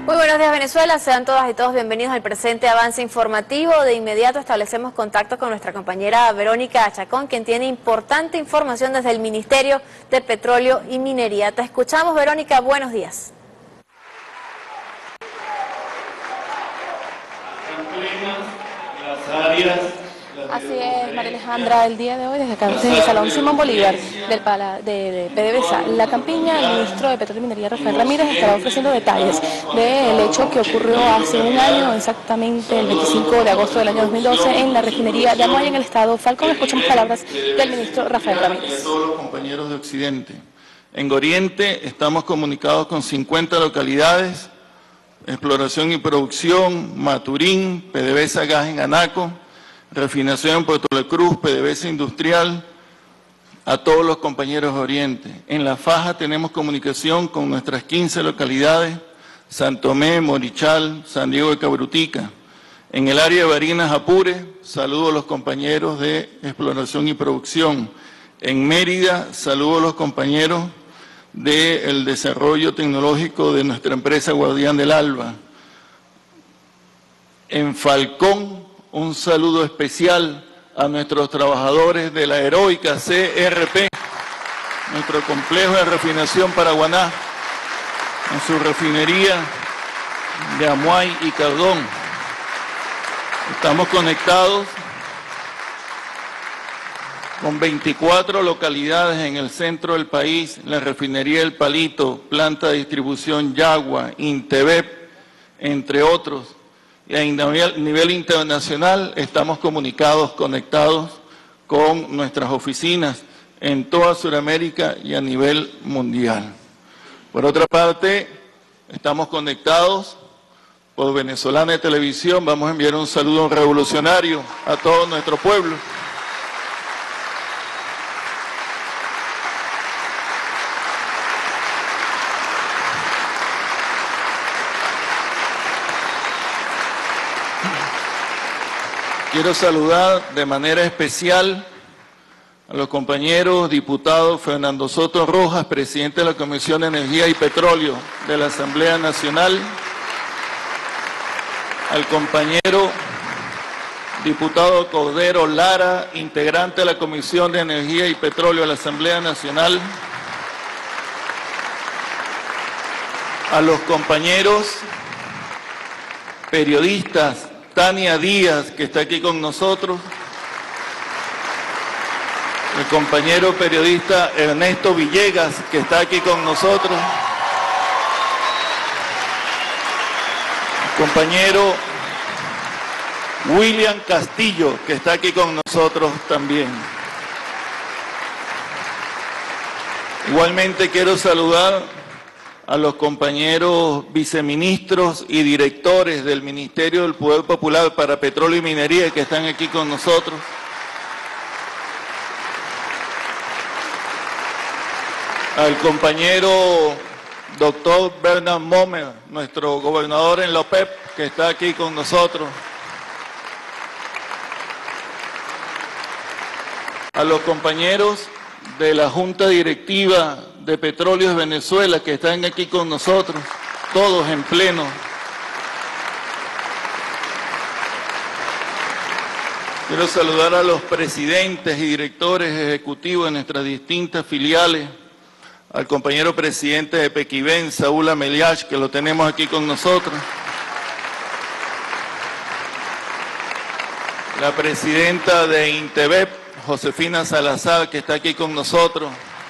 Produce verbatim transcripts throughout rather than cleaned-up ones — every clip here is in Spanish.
Muy buenos días, Venezuela. Sean todas y todos bienvenidos al presente avance informativo. De inmediato establecemos contacto con nuestra compañera Verónica Chacón, quien tiene importante información desde el Ministerio de Petróleo y Minería. Te escuchamos, Verónica. Buenos días. Las áreas... Así es, María Alejandra, el día de hoy desde acá, desde el Salón Simón Bolívar del Pala, de, de PDVSA, la campiña, el ministro de Petróleo y Minería, Rafael Ramírez, estará ofreciendo detalles del hecho que ocurrió hace un año, exactamente el veinticinco de agosto del año dos mil doce, en la refinería de Amuay, en el estado Falcón. Escuchamos palabras del ministro Rafael Ramírez. A todos los compañeros de Occidente. En Oriente estamos comunicados con cincuenta localidades, exploración y producción, Maturín, PDVSA Gas en Anaco, refinación en Puerto La Cruz, PDVSA Industrial, a todos los compañeros de Oriente. En La Faja tenemos comunicación con nuestras quince localidades, San Tomé, Morichal, San Diego de Cabrutica. En el área de Barinas, Apure, saludo a los compañeros de exploración y producción. En Mérida, saludo a los compañeros del desarrollo tecnológico de nuestra empresa Guardián del Alba. En Falcón, un saludo especial a nuestros trabajadores de la heroica C R P, nuestro complejo de refinación Paraguaná, en su refinería de Amuay y Cardón. Estamos conectados con veinticuatro localidades en el centro del país, la refinería El Palito, planta de distribución Yagua, Intevep, entre otros. Y a nivel internacional estamos comunicados, conectados con nuestras oficinas en toda Sudamérica y a nivel mundial. Por otra parte, estamos conectados por Venezolana de Televisión. Vamos a enviar un saludo revolucionario a todo nuestro pueblo. Quiero saludar de manera especial a los compañeros diputados Fernando Soto Rojas, presidente de la Comisión de Energía y Petróleo de la Asamblea Nacional, al compañero diputado Cordero Lara, integrante de la Comisión de Energía y Petróleo de la Asamblea Nacional, a los compañeros periodistas Tania Díaz, que está aquí con nosotros, el compañero periodista Ernesto Villegas, que está aquí con nosotros, el compañero William Castillo, que está aquí con nosotros también. Igualmente quiero saludar a los compañeros viceministros y directores del Ministerio del Poder Popular para Petróleo y Minería que están aquí con nosotros. Al compañero doctor Bernard Momer, nuestro gobernador en la O P E P, que está aquí con nosotros. A los compañeros de la Junta Directiva de Petróleos de Venezuela que están aquí con nosotros, todos en pleno. Quiero saludar a los presidentes y directores ejecutivos de nuestras distintas filiales, al compañero presidente de Pequibén, Saúl Ameliach, que lo tenemos aquí con nosotros, la presidenta de Intevep, Josefina Salazar, que está aquí con nosotros,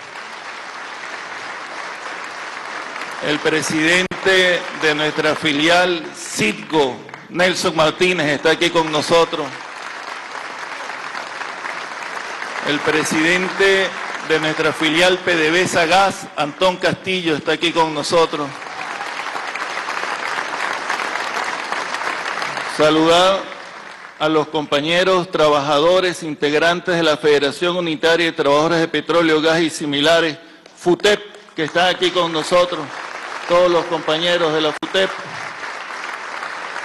el presidente de nuestra filial Citgo, Nelson Martínez, está aquí con nosotros, el presidente de nuestra filial PDVSA Gas, Antón Castillo, está aquí con nosotros. Saludar a los compañeros trabajadores integrantes de la Federación Unitaria de Trabajadores de Petróleo, Gas y Similares, FUTEP, que están aquí con nosotros, todos los compañeros de la FUTEP,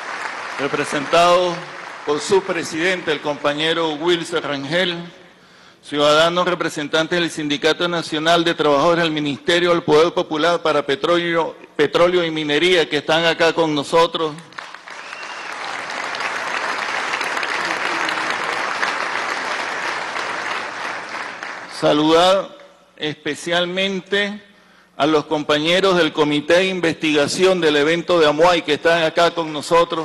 representados por su presidente, el compañero Wilson Rangel. ciudadanos representantes del Sindicato Nacional de Trabajadores del Ministerio del Poder Popular para Petróleo, Petróleo y Minería que están acá con nosotros. Saludar especialmente a los compañeros del Comité de Investigación del evento de Amuay que están acá con nosotros.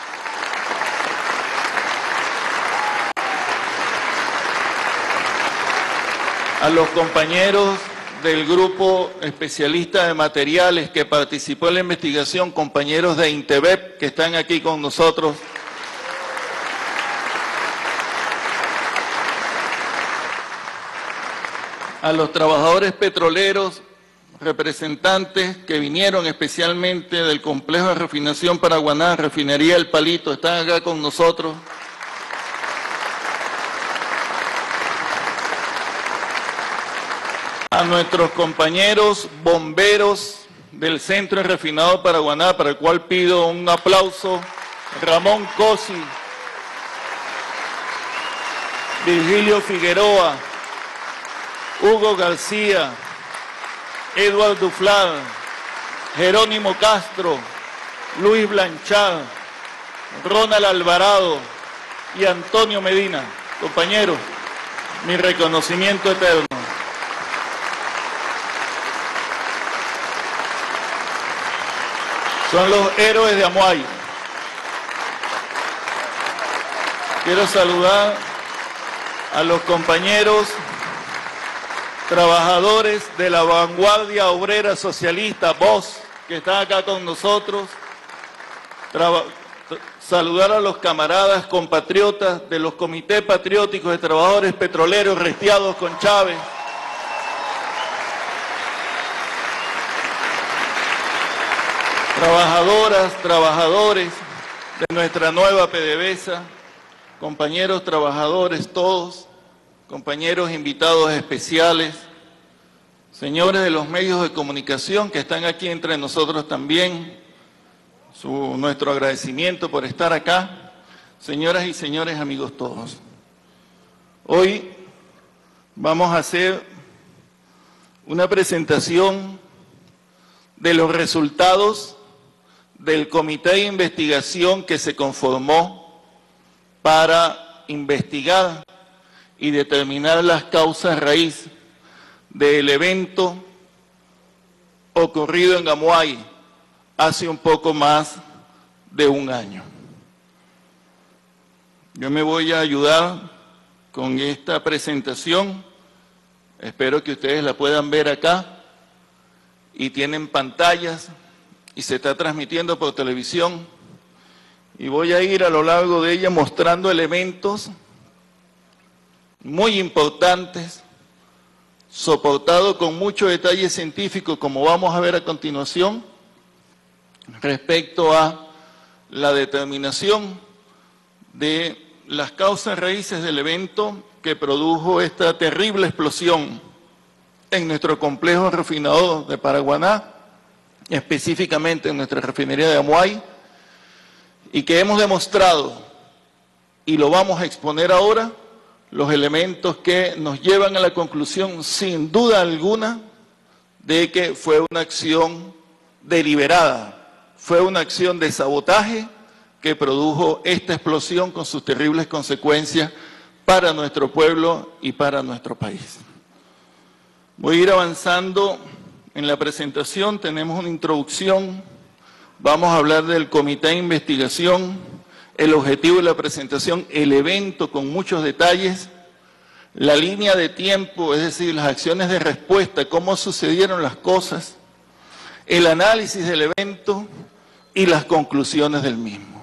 A los compañeros del grupo especialista de materiales que participó en la investigación, compañeros de INTEBEP que están aquí con nosotros. A los trabajadores petroleros, representantes que vinieron especialmente del complejo de refinación Paraguaná, Refinería El Palito, están acá con nosotros. A nuestros compañeros bomberos del Centro de Refinado Paraguaná, para el cual pido un aplauso, Ramón Cosi, Virgilio Figueroa, Hugo García, Edward Duflar, Jerónimo Castro, Luis Blanchard, Ronald Alvarado y Antonio Medina. Compañeros, mi reconocimiento eterno. Son los héroes de Amuay. Quiero saludar a los compañeros trabajadores de la Vanguardia Obrera Socialista, V O S, que están acá con nosotros. Traba- saludar a los camaradas compatriotas de los comités patrióticos de trabajadores petroleros restiados con Chávez. Trabajadoras, trabajadores de nuestra nueva PDVSA, compañeros trabajadores todos, compañeros invitados especiales, señores de los medios de comunicación que están aquí entre nosotros también, su, nuestro agradecimiento por estar acá, señoras y señores, amigos todos. Hoy vamos a hacer una presentación de los resultados del comité de investigación que se conformó para investigar y determinar las causas raíz del evento ocurrido en Amuay hace un poco más de un año. Yo me voy a ayudar con esta presentación, espero que ustedes la puedan ver acá, y tienen pantallas y se está transmitiendo por televisión, y voy a ir a lo largo de ella mostrando elementos muy importantes, soportado con mucho detalle científico, como vamos a ver a continuación, respecto a la determinación de las causas raíces del evento que produjo esta terrible explosión en nuestro complejo refinador de Paraguaná, específicamente en nuestra refinería de Amuay, y que hemos demostrado, y lo vamos a exponer ahora, los elementos que nos llevan a la conclusión, sin duda alguna, de que fue una acción deliberada, fue una acción de sabotaje que produjo esta explosión con sus terribles consecuencias para nuestro pueblo y para nuestro país. Voy a ir avanzando en la presentación, tenemos una introducción, vamos a hablar del comité de investigación, el objetivo de la presentación, el evento con muchos detalles, la línea de tiempo, es decir, las acciones de respuesta, cómo sucedieron las cosas, el análisis del evento y las conclusiones del mismo.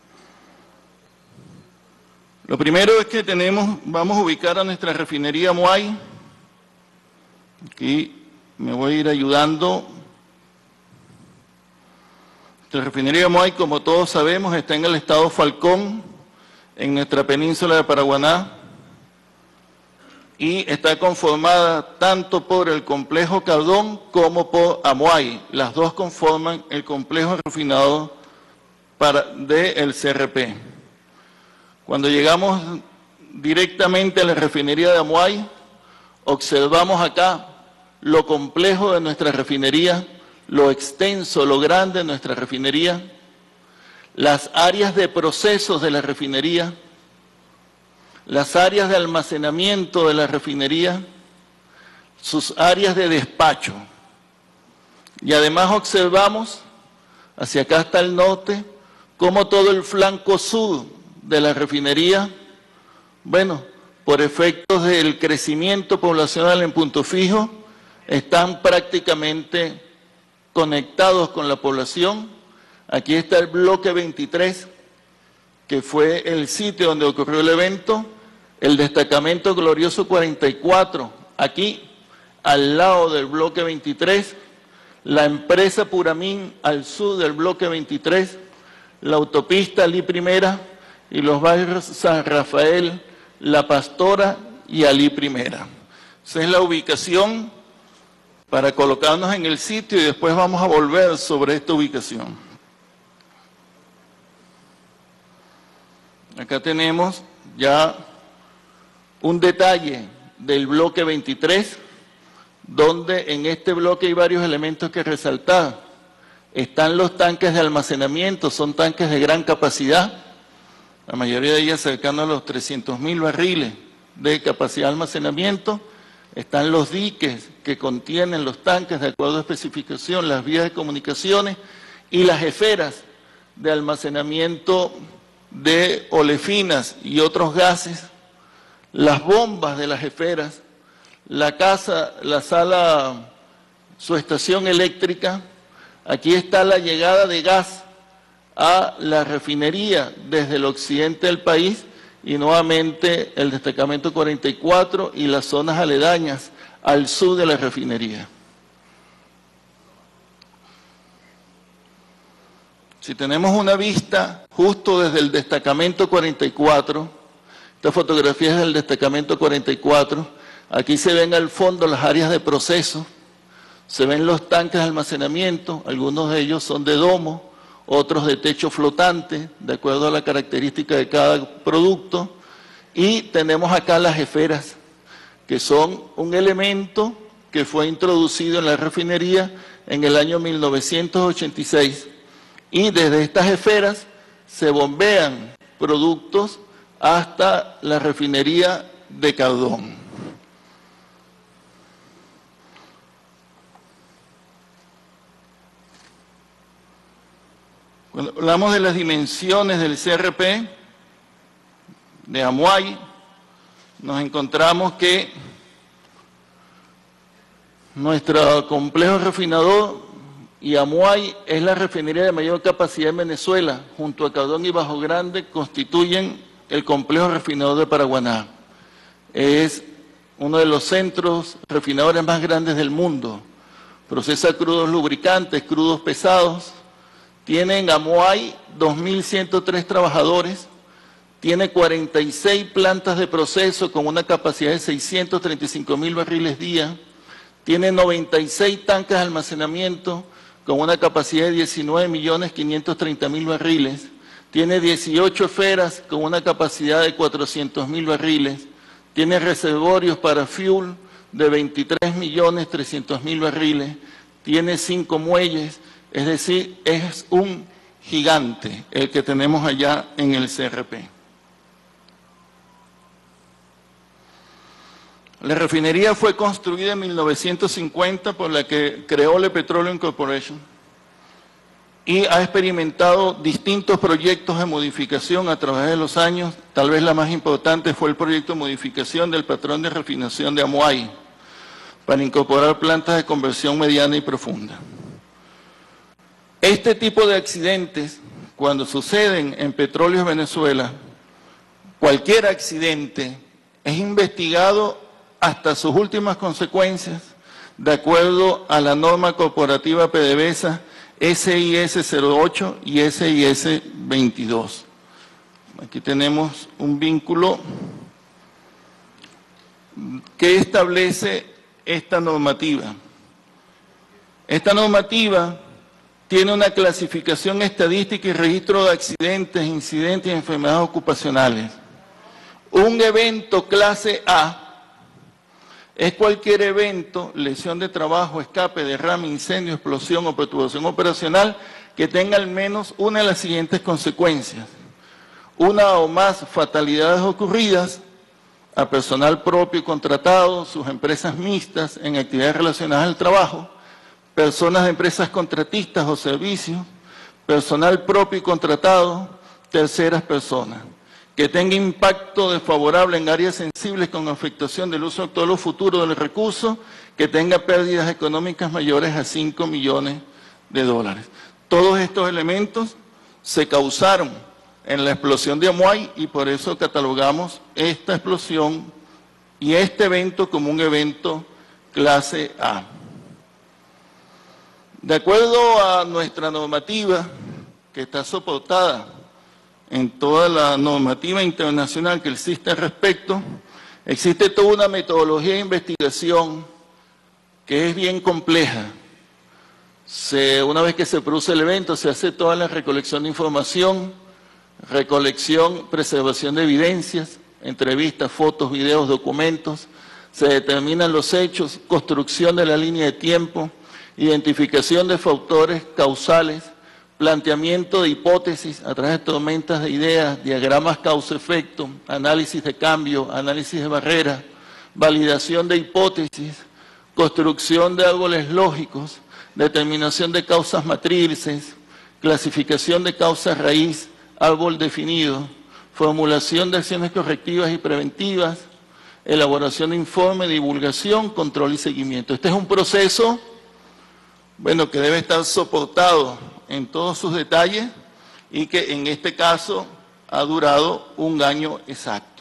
Lo primero es que tenemos, vamos a ubicar a nuestra refinería Amuay. Aquí me voy a ir ayudando. La refinería Amuay, como todos sabemos, está en el estado Falcón, en nuestra península de Paraguaná, y está conformada tanto por el complejo Cardón como por Amuay. Las dos conforman el complejo refinado para, del C R P. Cuando llegamos directamente a la refinería de Amuay, observamos acá lo complejo de nuestra refinería, lo extenso, lo grande de nuestra refinería, las áreas de procesos de la refinería, las áreas de almacenamiento de la refinería, sus áreas de despacho. Y además observamos, hacia acá hasta el norte, cómo todo el flanco sur de la refinería, bueno, por efectos del crecimiento poblacional en Punto Fijo, están prácticamente conectados con la población. Aquí está el bloque veintitrés, que fue el sitio donde ocurrió el evento, el destacamento glorioso cuarenta y cuatro, aquí al lado del bloque veintitrés, la empresa Puramín al sur del bloque veintitrés, la autopista Alí Primera y los barrios San Rafael, La Pastora y Alí Primera. Esa es la ubicación para colocarnos en el sitio y después vamos a volver sobre esta ubicación. Acá tenemos ya un detalle del bloque veintitrés, donde en este bloque hay varios elementos que resaltar. Están los tanques de almacenamiento, son tanques de gran capacidad, la mayoría de ellas cercanos a los trescientos mil barriles de capacidad de almacenamiento. Están los diques que contienen los tanques de acuerdo a especificación, las vías de comunicaciones y las esferas de almacenamiento de olefinas y otros gases, las bombas de las esferas, la casa, la sala, su estación eléctrica. Aquí está la llegada de gas a la refinería desde el occidente del país y nuevamente el destacamento cuarenta y cuatro y las zonas aledañas al sur de la refinería. Si tenemos una vista justo desde el destacamento cuarenta y cuatro, esta fotografía es del destacamento cuarenta y cuatro, aquí se ven al fondo las áreas de proceso, se ven los tanques de almacenamiento, algunos de ellos son de domo, otros de techo flotante, de acuerdo a la característica de cada producto, y tenemos acá las esferas, que son un elemento que fue introducido en la refinería en el año mil novecientos ochenta y seis, y desde estas esferas se bombean productos hasta la refinería de Cardón. Cuando hablamos de las dimensiones del C R P de Amuay, nos encontramos que nuestro complejo refinador y Amuay es la refinería de mayor capacidad en Venezuela, junto a Cardón y Bajo Grande constituyen el complejo refinador de Paraguaná. Es uno de los centros refinadores más grandes del mundo. Procesa crudos lubricantes, crudos pesados. Tiene en Amuay dos mil ciento tres trabajadores, tiene cuarenta y seis plantas de proceso con una capacidad de seiscientos treinta y cinco mil barriles día, tiene noventa y seis tanques de almacenamiento con una capacidad de diecinueve millones quinientos treinta mil barriles, tiene dieciocho esferas con una capacidad de cuatrocientos mil barriles, tiene reservorios para fuel de veintitrés millones trescientos mil barriles, tiene cinco muelles. Es decir, es un gigante el que tenemos allá en el C R P. La refinería fue construida en mil novecientos cincuenta por la que creó Le Petroleum Corporation y ha experimentado distintos proyectos de modificación a través de los años. Tal vez la más importante fue el proyecto de modificación del patrón de refinación de Amuay para incorporar plantas de conversión mediana y profunda. Este tipo de accidentes, cuando suceden en Petróleos Venezuela, cualquier accidente es investigado hasta sus últimas consecuencias, de acuerdo a la norma corporativa PDVSA S I S cero ocho y S I S veintidós. Aquí tenemos un vínculo que establece esta normativa. Esta normativa tiene una clasificación estadística y registro de accidentes, incidentes y enfermedades ocupacionales. Un evento clase A es cualquier evento, lesión de trabajo, escape, derrame, incendio, explosión o perturbación operacional que tenga al menos una de las siguientes consecuencias. Una o más fatalidades ocurridas a personal propio y contratado, sus empresas mixtas en actividades relacionadas al trabajo, personas de empresas contratistas o servicios, personal propio y contratado, terceras personas, que tenga impacto desfavorable en áreas sensibles con afectación del uso actual o futuro del recurso, que tenga pérdidas económicas mayores a cinco millones de dólares. Todos estos elementos se causaron en la explosión de Amuay y por eso catalogamos esta explosión y este evento como un evento clase A. De acuerdo a nuestra normativa, que está soportada en toda la normativa internacional que existe al respecto, existe toda una metodología de investigación que es bien compleja. Se, una vez que se produce el evento, se hace toda la recolección de información, recolección, preservación de evidencias, entrevistas, fotos, videos, documentos, se determinan los hechos, construcción de la línea de tiempo, identificación de factores causales, planteamiento de hipótesis a través de tormentas de ideas, diagramas causa-efecto, análisis de cambio, análisis de barreras, validación de hipótesis, construcción de árboles lógicos, determinación de causas matrices, clasificación de causas raíz, árbol definido, formulación de acciones correctivas y preventivas, elaboración de informe, divulgación, control y seguimiento. Este es un proceso, bueno, que debe estar soportado en todos sus detalles y que en este caso ha durado un año exacto.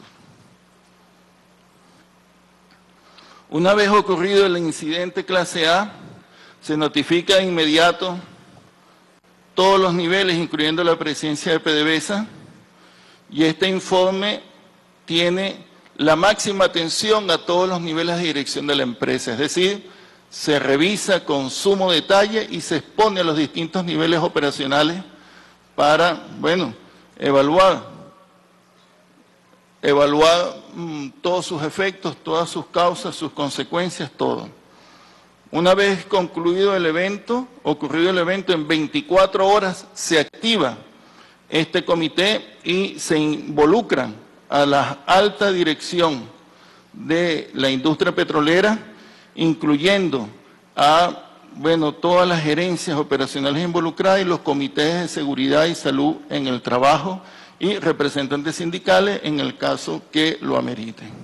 Una vez ocurrido el incidente clase A, se notifica de inmediato todos los niveles, incluyendo la presidencia de PDVSA, y este informe tiene la máxima atención a todos los niveles de dirección de la empresa, es decir, se revisa con sumo detalle y se expone a los distintos niveles operacionales para, bueno, evaluar, evaluar mmm, todos sus efectos, todas sus causas, sus consecuencias, todo. Una vez concluido el evento, ocurrido el evento, en veinticuatro horas se activa este comité y se involucran a la alta dirección de la industria petrolera, incluyendo a, bueno, todas las gerencias operacionales involucradas y los comités de seguridad y salud en el trabajo y representantes sindicales en el caso que lo ameriten.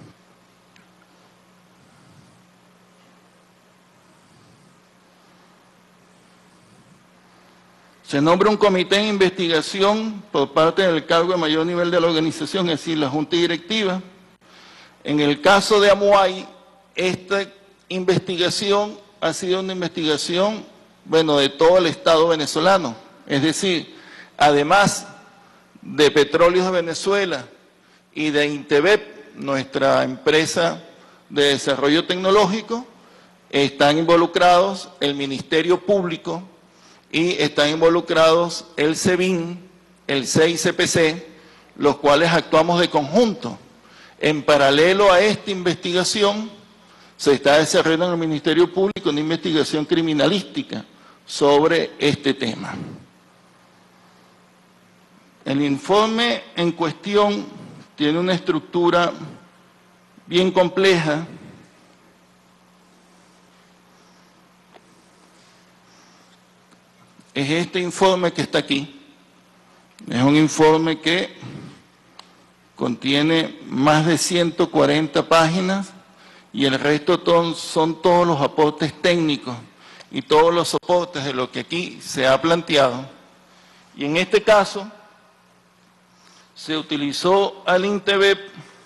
Se nombra un comité de investigación por parte del cargo de mayor nivel de la organización, es decir, la Junta Directiva. En el caso de Amuay, esta investigación ha sido una investigación, bueno, de todo el Estado venezolano. Es decir, además de Petróleos de Venezuela y de Intevep, nuestra empresa de desarrollo tecnológico, están involucrados el Ministerio Público, y están involucrados el SEBIN, el C I C P C, los cuales actuamos de conjunto. En paralelo a esta investigación, se está desarrollando en el Ministerio Público una investigación criminalística sobre este tema. El informe en cuestión tiene una estructura bien compleja. Es este informe que está aquí. Es un informe que contiene más de ciento cuarenta páginas y el resto son todos los aportes técnicos y todos los soportes de lo que aquí se ha planteado. Y en este caso se utilizó al Intevep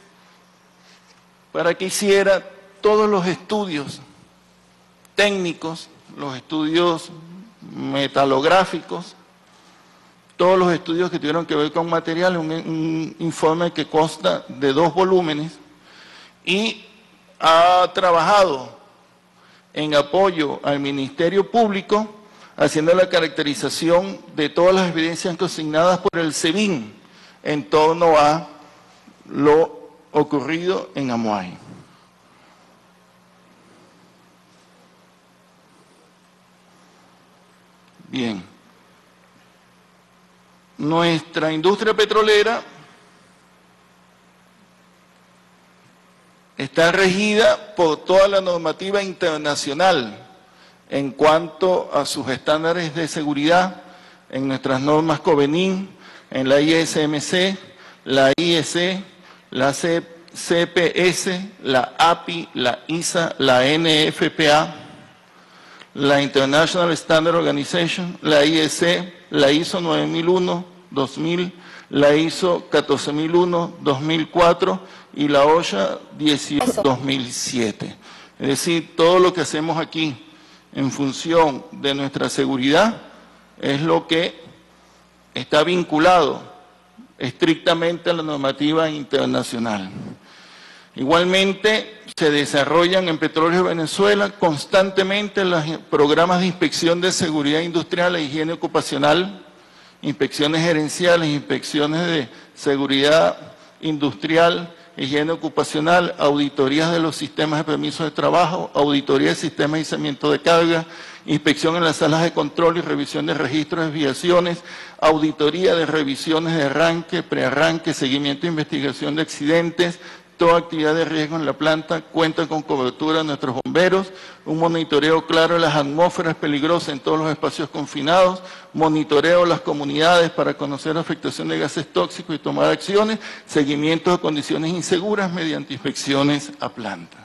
para que hiciera todos los estudios técnicos, los estudios metalográficos, todos los estudios que tuvieron que ver con material, un, un informe que consta de dos volúmenes y ha trabajado en apoyo al Ministerio Público haciendo la caracterización de todas las evidencias consignadas por el SEBIN en torno a lo ocurrido en Amuay. Bien. Nuestra industria petrolera está regida por toda la normativa internacional en cuanto a sus estándares de seguridad, en nuestras normas COVENIN, en la I S M C, la I E C, la C P S, la A P I, la I S A, la N F P A, la International Standard Organization, la I E C, la I S O nueve mil uno, dos mil, la I S O catorce mil uno, dos mil cuatro y la OSHA dieciocho, dos mil siete. Es decir, todo lo que hacemos aquí en función de nuestra seguridad es lo que está vinculado estrictamente a la normativa internacional. Igualmente, se desarrollan en Petróleos Venezuela constantemente los programas de inspección de seguridad industrial e higiene ocupacional, inspecciones gerenciales, inspecciones de seguridad industrial, higiene ocupacional, auditorías de los sistemas de permisos de trabajo, auditoría de sistemas de izamiento de carga, inspección en las salas de control y revisión de registros de desviaciones, auditoría de revisiones de arranque, prearranque, seguimiento e investigación de accidentes. Toda actividad de riesgo en la planta cuenta con cobertura de nuestros bomberos, un monitoreo claro de las atmósferas peligrosas en todos los espacios confinados, monitoreo de las comunidades para conocer la afectación de gases tóxicos y tomar acciones, seguimiento de condiciones inseguras mediante inspecciones a planta.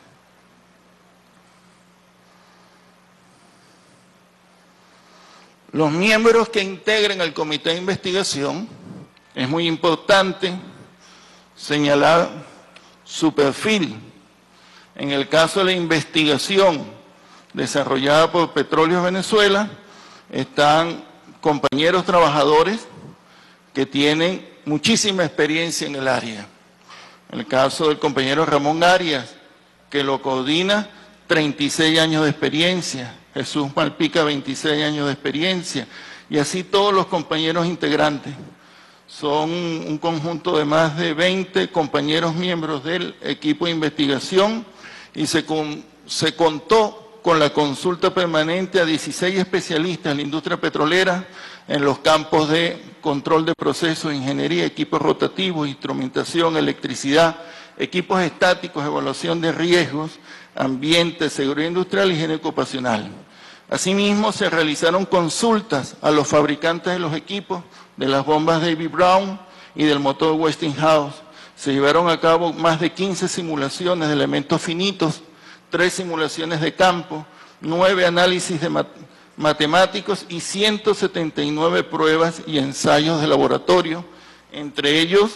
Los miembros que integren el comité de investigación, es muy importante señalar su perfil. En el caso de la investigación desarrollada por Petróleos Venezuela, están compañeros trabajadores que tienen muchísima experiencia en el área. En el caso del compañero Ramón Arias, que lo coordina, treinta y seis años de experiencia, Jesús Malpica, veintiséis años de experiencia, y así todos los compañeros integrantes. Son un conjunto de más de veinte compañeros miembros del equipo de investigación y se, con, se contó con la consulta permanente a dieciséis especialistas en la industria petrolera en los campos de control de procesos, ingeniería, equipos rotativos, instrumentación, electricidad, equipos estáticos, evaluación de riesgos, ambiente, seguridad industrial y higiene ocupacional. Asimismo, se realizaron consultas a los fabricantes de los equipos, de las bombas David Brown y del motor Westinghouse. Se llevaron a cabo más de quince simulaciones de elementos finitos, tres simulaciones de campo, nueve análisis de mat matemáticos y ciento setenta y nueve pruebas y ensayos de laboratorio, entre ellos,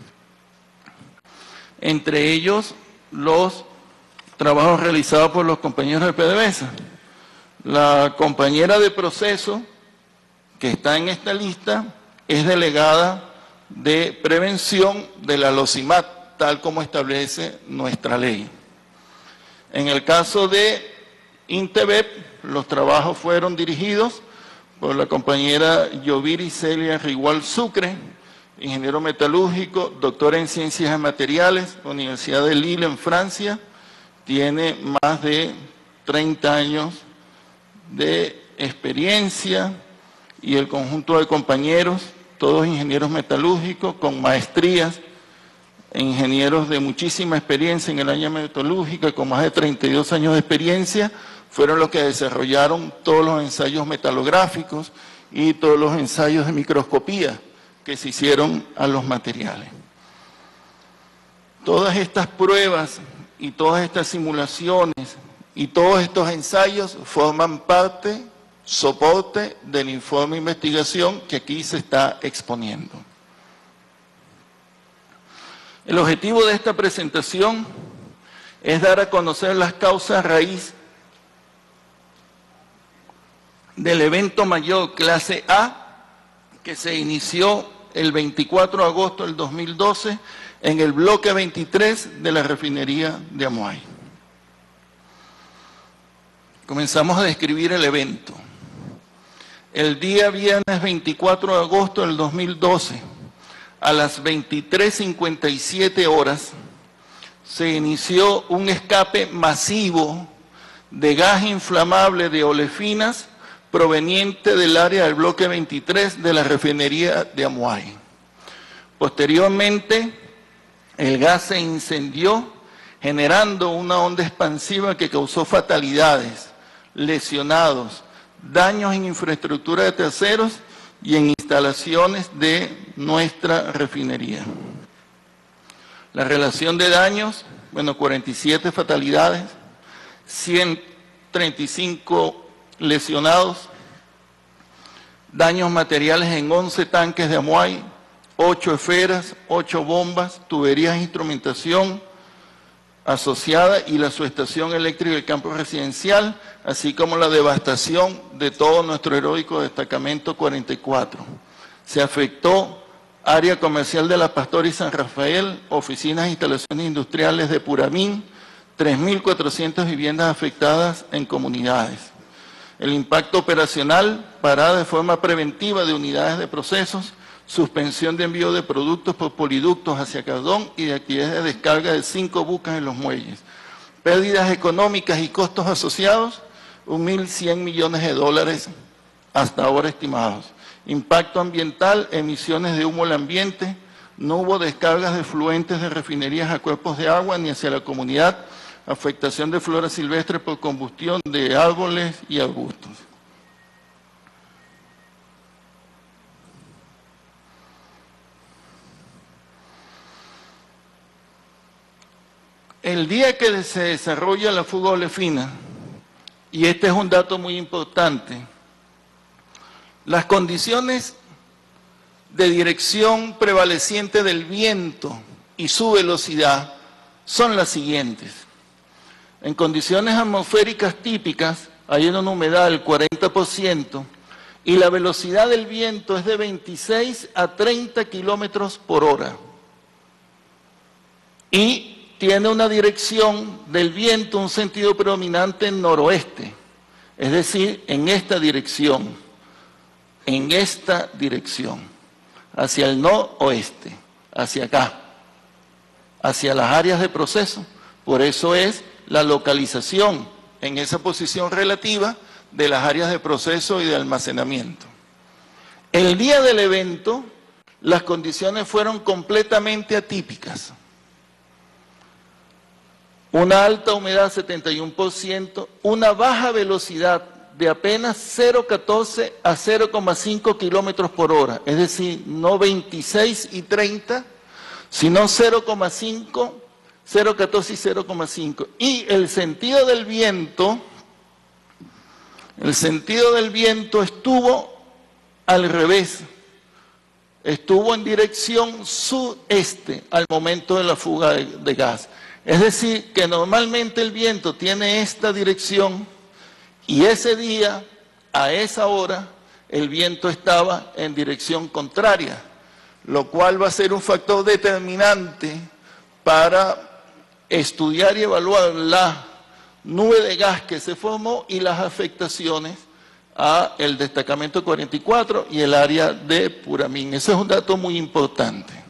entre ellos los trabajos realizados por los compañeros de PDVSA. La compañera de proceso que está en esta lista es delegada de prevención de la LOCIMAT, tal como establece nuestra ley. En el caso de INTEBEP, los trabajos fueron dirigidos por la compañera Yoviri Celia Rigual Sucre, ingeniero metalúrgico, doctora en ciencias de materiales, Universidad de Lille en Francia, tiene más de treinta años de experiencia, y el conjunto de compañeros, todos ingenieros metalúrgicos con maestrías, ingenieros de muchísima experiencia en el área metalúrgica, con más de treinta y dos años de experiencia, fueron los que desarrollaron todos los ensayos metalográficos y todos los ensayos de microscopía que se hicieron a los materiales. Todas estas pruebas y todas estas simulaciones y todos estos ensayos forman parte, soporte del informe de investigación que aquí se está exponiendo. El objetivo de esta presentación es dar a conocer las causas raíz del evento mayor clase A que se inició el veinticuatro de agosto del dos mil doce en el bloque veintitrés de la refinería de Amuay. Comenzamos a describir el evento. El día viernes veinticuatro de agosto del dos mil doce, a las veintitrés cincuenta y siete horas, se inició un escape masivo de gas inflamable de olefinas proveniente del área del bloque veintitrés de la refinería de Amuay. Posteriormente, el gas se incendió, generando una onda expansiva que causó fatalidades, lesionados, daños en infraestructura de terceros y en instalaciones de nuestra refinería. La relación de daños, bueno, cuarenta y siete fatalidades, ciento treinta y cinco lesionados, daños materiales en once tanques de Amuay, ocho esferas, ocho bombas, tuberías e instrumentación asociada y la subestación eléctrica del campo residencial, así como la devastación de todo nuestro heroico destacamento cuarenta y cuatro. Se afectó área comercial de La Pastora y San Rafael, oficinas e instalaciones industriales de Puramín, tres mil cuatrocientas viviendas afectadas en comunidades. El impacto operacional, parada de forma preventiva de unidades de procesos, suspensión de envío de productos por poliductos hacia Cardón y de actividades de descarga de cinco buques en los muelles. Pérdidas económicas y costos asociados, mil cien millones de dólares hasta ahora estimados. Impacto ambiental, emisiones de humo al ambiente, no hubo descargas de fluentes de refinerías a cuerpos de agua ni hacia la comunidad, afectación de flora silvestre por combustión de árboles y arbustos. El día que se desarrolla la fuga olefina, y este es un dato muy importante, las condiciones de dirección prevaleciente del viento y su velocidad son las siguientes. En condiciones atmosféricas típicas hay una humedad del cuarenta por ciento y la velocidad del viento es de veintiséis a treinta kilómetros por hora. Y tiene una dirección del viento, un sentido predominante en noroeste, es decir, en esta dirección, en esta dirección, hacia el noroeste, hacia acá, hacia las áreas de proceso. Por eso es la localización en esa posición relativa de las áreas de proceso y de almacenamiento. El día del evento, las condiciones fueron completamente atípicas. Una alta humedad, setenta y uno por ciento, una baja velocidad de apenas cero coma catorce a cero coma cinco kilómetros por hora, es decir, no veintiséis y treinta, sino cero coma cinco, cero coma catorce y cero coma cinco. Y el sentido del viento, el sentido del viento estuvo al revés, estuvo en dirección sudeste al momento de la fuga de, de gas. Es decir, que normalmente el viento tiene esta dirección y ese día, a esa hora, el viento estaba en dirección contraria, lo cual va a ser un factor determinante para estudiar y evaluar la nube de gas que se formó y las afectaciones a el destacamento cuarenta y cuatro y el área de Puramín. Ese es un dato muy importante.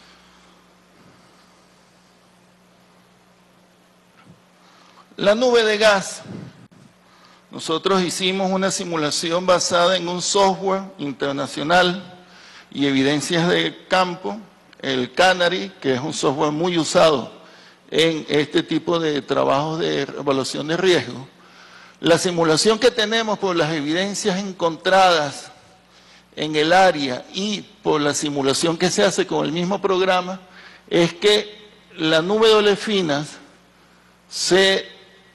La nube de gas, nosotros hicimos una simulación basada en un software internacional y evidencias de campo, el Canary, que es un software muy usado en este tipo de trabajos de evaluación de riesgo. La simulación que tenemos por las evidencias encontradas en el área y por la simulación que se hace con el mismo programa es que la nube de olefinas se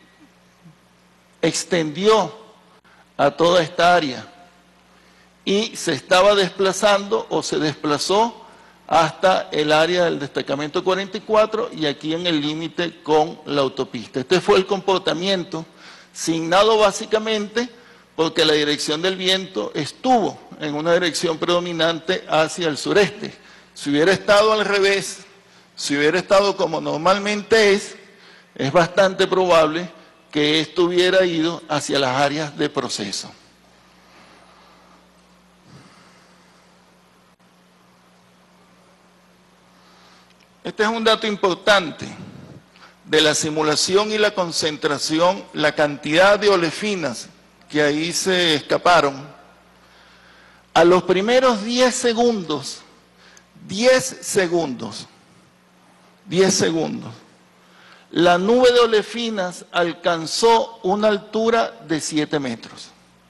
extendió a toda esta área y se estaba desplazando o se desplazó hasta el área del destacamento cuarenta y cuatro y aquí en el límite con la autopista. Este fue el comportamiento signado básicamente porque la dirección del viento estuvo en una dirección predominante hacia el sureste. Si hubiera estado al revés, si hubiera estado como normalmente es, es bastante probable que esto hubiera ido hacia las áreas de proceso. Este es un dato importante. de la simulación y la concentración, la cantidad de olefinas que ahí se escaparon, a los primeros diez segundos, diez segundos, diez segundos, la nube de olefinas alcanzó una altura de siete metros.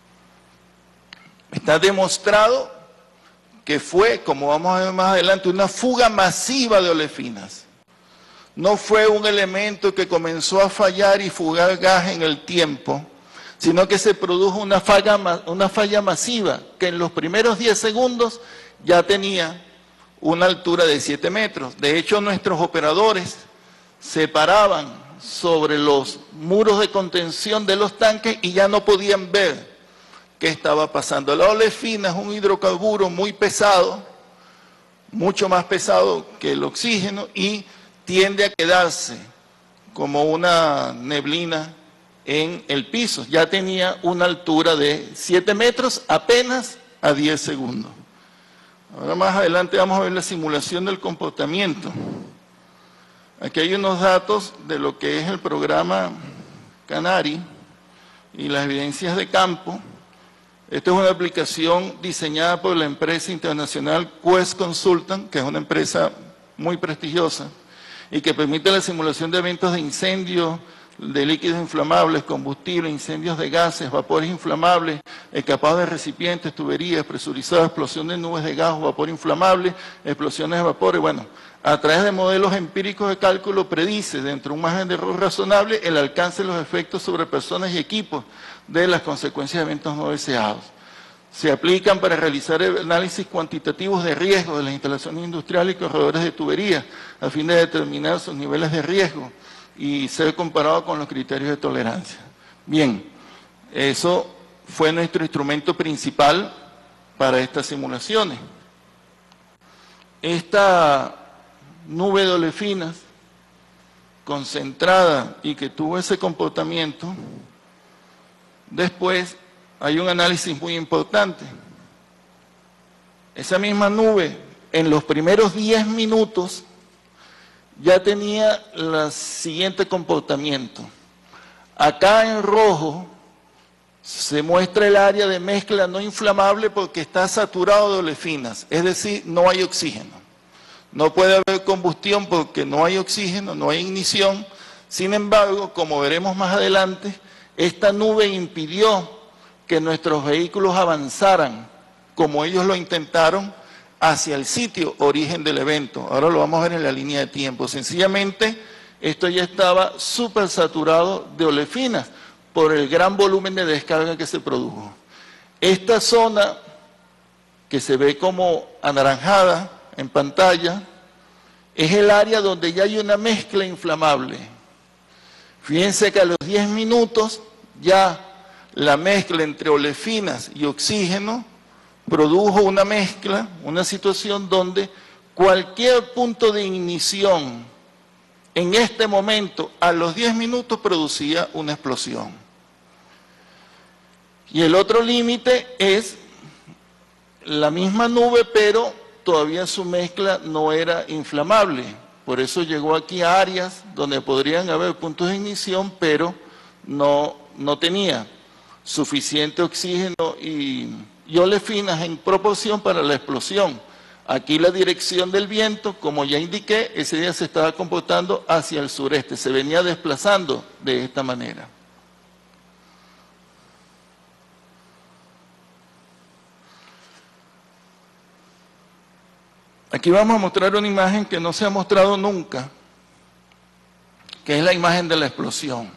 Está demostrado que fue, como vamos a ver más adelante, una fuga masiva de olefinas. No fue un elemento que comenzó a fallar y fugar gas en el tiempo, sino que se produjo una falla, una falla masiva, que en los primeros diez segundos ya tenía una altura de siete metros. De hecho, nuestros operadores se paraban sobre los muros de contención de los tanques y ya no podían ver qué estaba pasando. La olefina es un hidrocarburo muy pesado, mucho más pesado que el oxígeno, y tiende a quedarse como una neblina en el piso. Ya tenía una altura de siete metros apenas a diez segundos. Ahora más adelante vamos a ver la simulación del comportamiento. Aquí hay unos datos de lo que es el programa Canari y las evidencias de campo. Esta es una aplicación diseñada por la empresa internacional Quest Consultant, que es una empresa muy prestigiosa y que permite la simulación de eventos de incendios, de líquidos inflamables, combustible, incendios de gases, vapores inflamables, escapados de recipientes, tuberías, presurizados, explosión de nubes de gas o vapor inflamable, explosiones de vapores. Bueno, a través de modelos empíricos de cálculo predice, dentro de un margen de error razonable, el alcance de los efectos sobre personas y equipos de las consecuencias de eventos no deseados. Se aplican para realizar análisis cuantitativos de riesgo de las instalaciones industriales y corredores de tuberías, a fin de determinar sus niveles de riesgo y ser comparado con los criterios de tolerancia. Bien, eso fue nuestro instrumento principal para estas simulaciones. Esta nube de olefinas concentrada y que tuvo ese comportamiento, después hay un análisis muy importante. Esa misma nube, en los primeros diez minutos, ya tenía el siguiente comportamiento. Acá en rojo se muestra el área de mezcla no inflamable porque está saturado de olefinas, es decir, no hay oxígeno. No puede haber combustión porque no hay oxígeno, no hay ignición. Sin embargo, como veremos más adelante, esta nube impidió que nuestros vehículos avanzaran, como ellos lo intentaron, hacia el sitio origen del evento. Ahora lo vamos a ver en la línea de tiempo. Sencillamente, esto ya estaba súper saturado de olefinas por el gran volumen de descarga que se produjo. Esta zona, que se ve como anaranjada en pantalla, es el área donde ya hay una mezcla inflamable. Fíjense que a los diez minutos ya la mezcla entre olefinas y oxígeno produjo una mezcla, una situación donde cualquier punto de ignición en este momento, a los diez minutos, producía una explosión. Y el otro límite es la misma nube, pero todavía su mezcla no era inflamable. Por eso llegó aquí a áreas donde podrían haber puntos de ignición, pero no, no tenía suficiente oxígeno y, y olefinas en proporción para la explosión. Aquí la dirección del viento, como ya indiqué, ese día se estaba comportando hacia el sureste, se venía desplazando de esta manera. Aquí vamos a mostrar una imagen que no se ha mostrado nunca, que es la imagen de la explosión.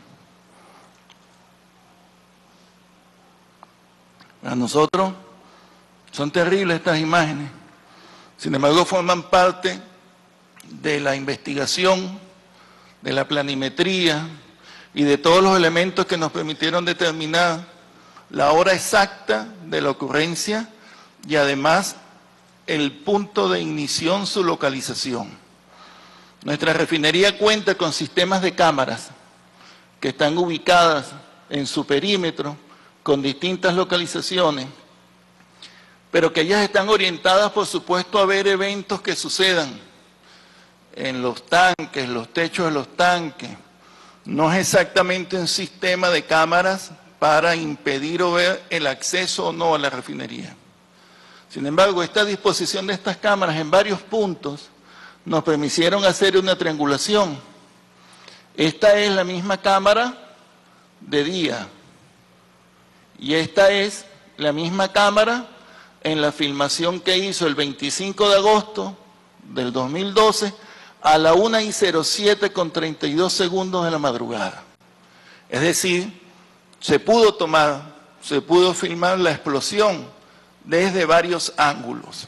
A nosotros son terribles estas imágenes, sin embargo forman parte de la investigación, de la planimetría y de todos los elementos que nos permitieron determinar la hora exacta de la ocurrencia y además el punto de ignición, su localización. Nuestra refinería cuenta con sistemas de cámaras que están ubicadas en su perímetro con distintas localizaciones, pero que ellas están orientadas, por supuesto, a ver eventos que sucedan en los tanques, los techos de los tanques, No es exactamente un sistema de cámaras para impedir o ver el acceso o no a la refinería. Sin embargo, esta disposición de estas cámaras en varios puntos nos permitieron hacer una triangulación. Esta es la misma cámara de día y esta es la misma cámara en la filmación que hizo el veinticinco de agosto del dos mil doce a la una y cero siete con treinta y dos segundos de la madrugada. Es decir, se pudo tomar, se pudo filmar la explosión desde varios ángulos.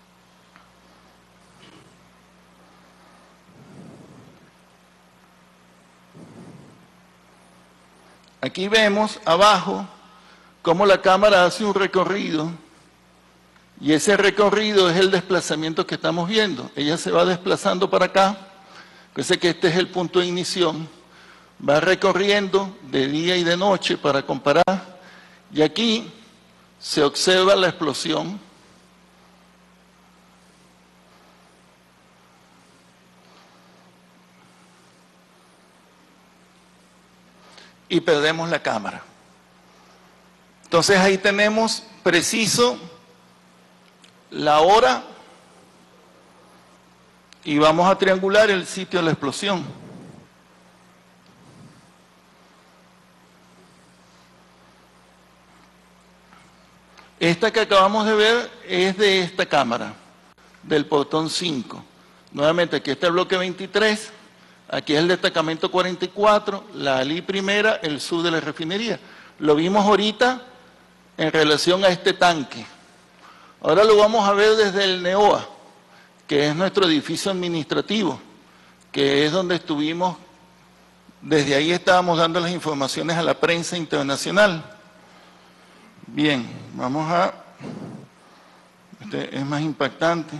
Aquí vemos abajo cómo la cámara hace un recorrido y ese recorrido es el desplazamiento que estamos viendo. Ella se va desplazando para acá, fíjense que este es el punto de ignición, va recorriendo de día y de noche para comparar y aquí se observa la explosión. Y perdemos la cámara. Entonces ahí tenemos preciso la hora y vamos a triangular el sitio de la explosión. Esta que acabamos de ver es de esta cámara, del portón cinco. Nuevamente aquí está el bloque veintitrés. Aquí es el destacamento cuarenta y cuatro, la Ali primera, el sur de la refinería. Lo vimos ahorita en relación a este tanque. Ahora lo vamos a ver desde el NEOA, que es nuestro edificio administrativo, que es donde estuvimos, desde ahí estábamos dando las informaciones a la prensa internacional. Bien, vamos a... Este es más impactante.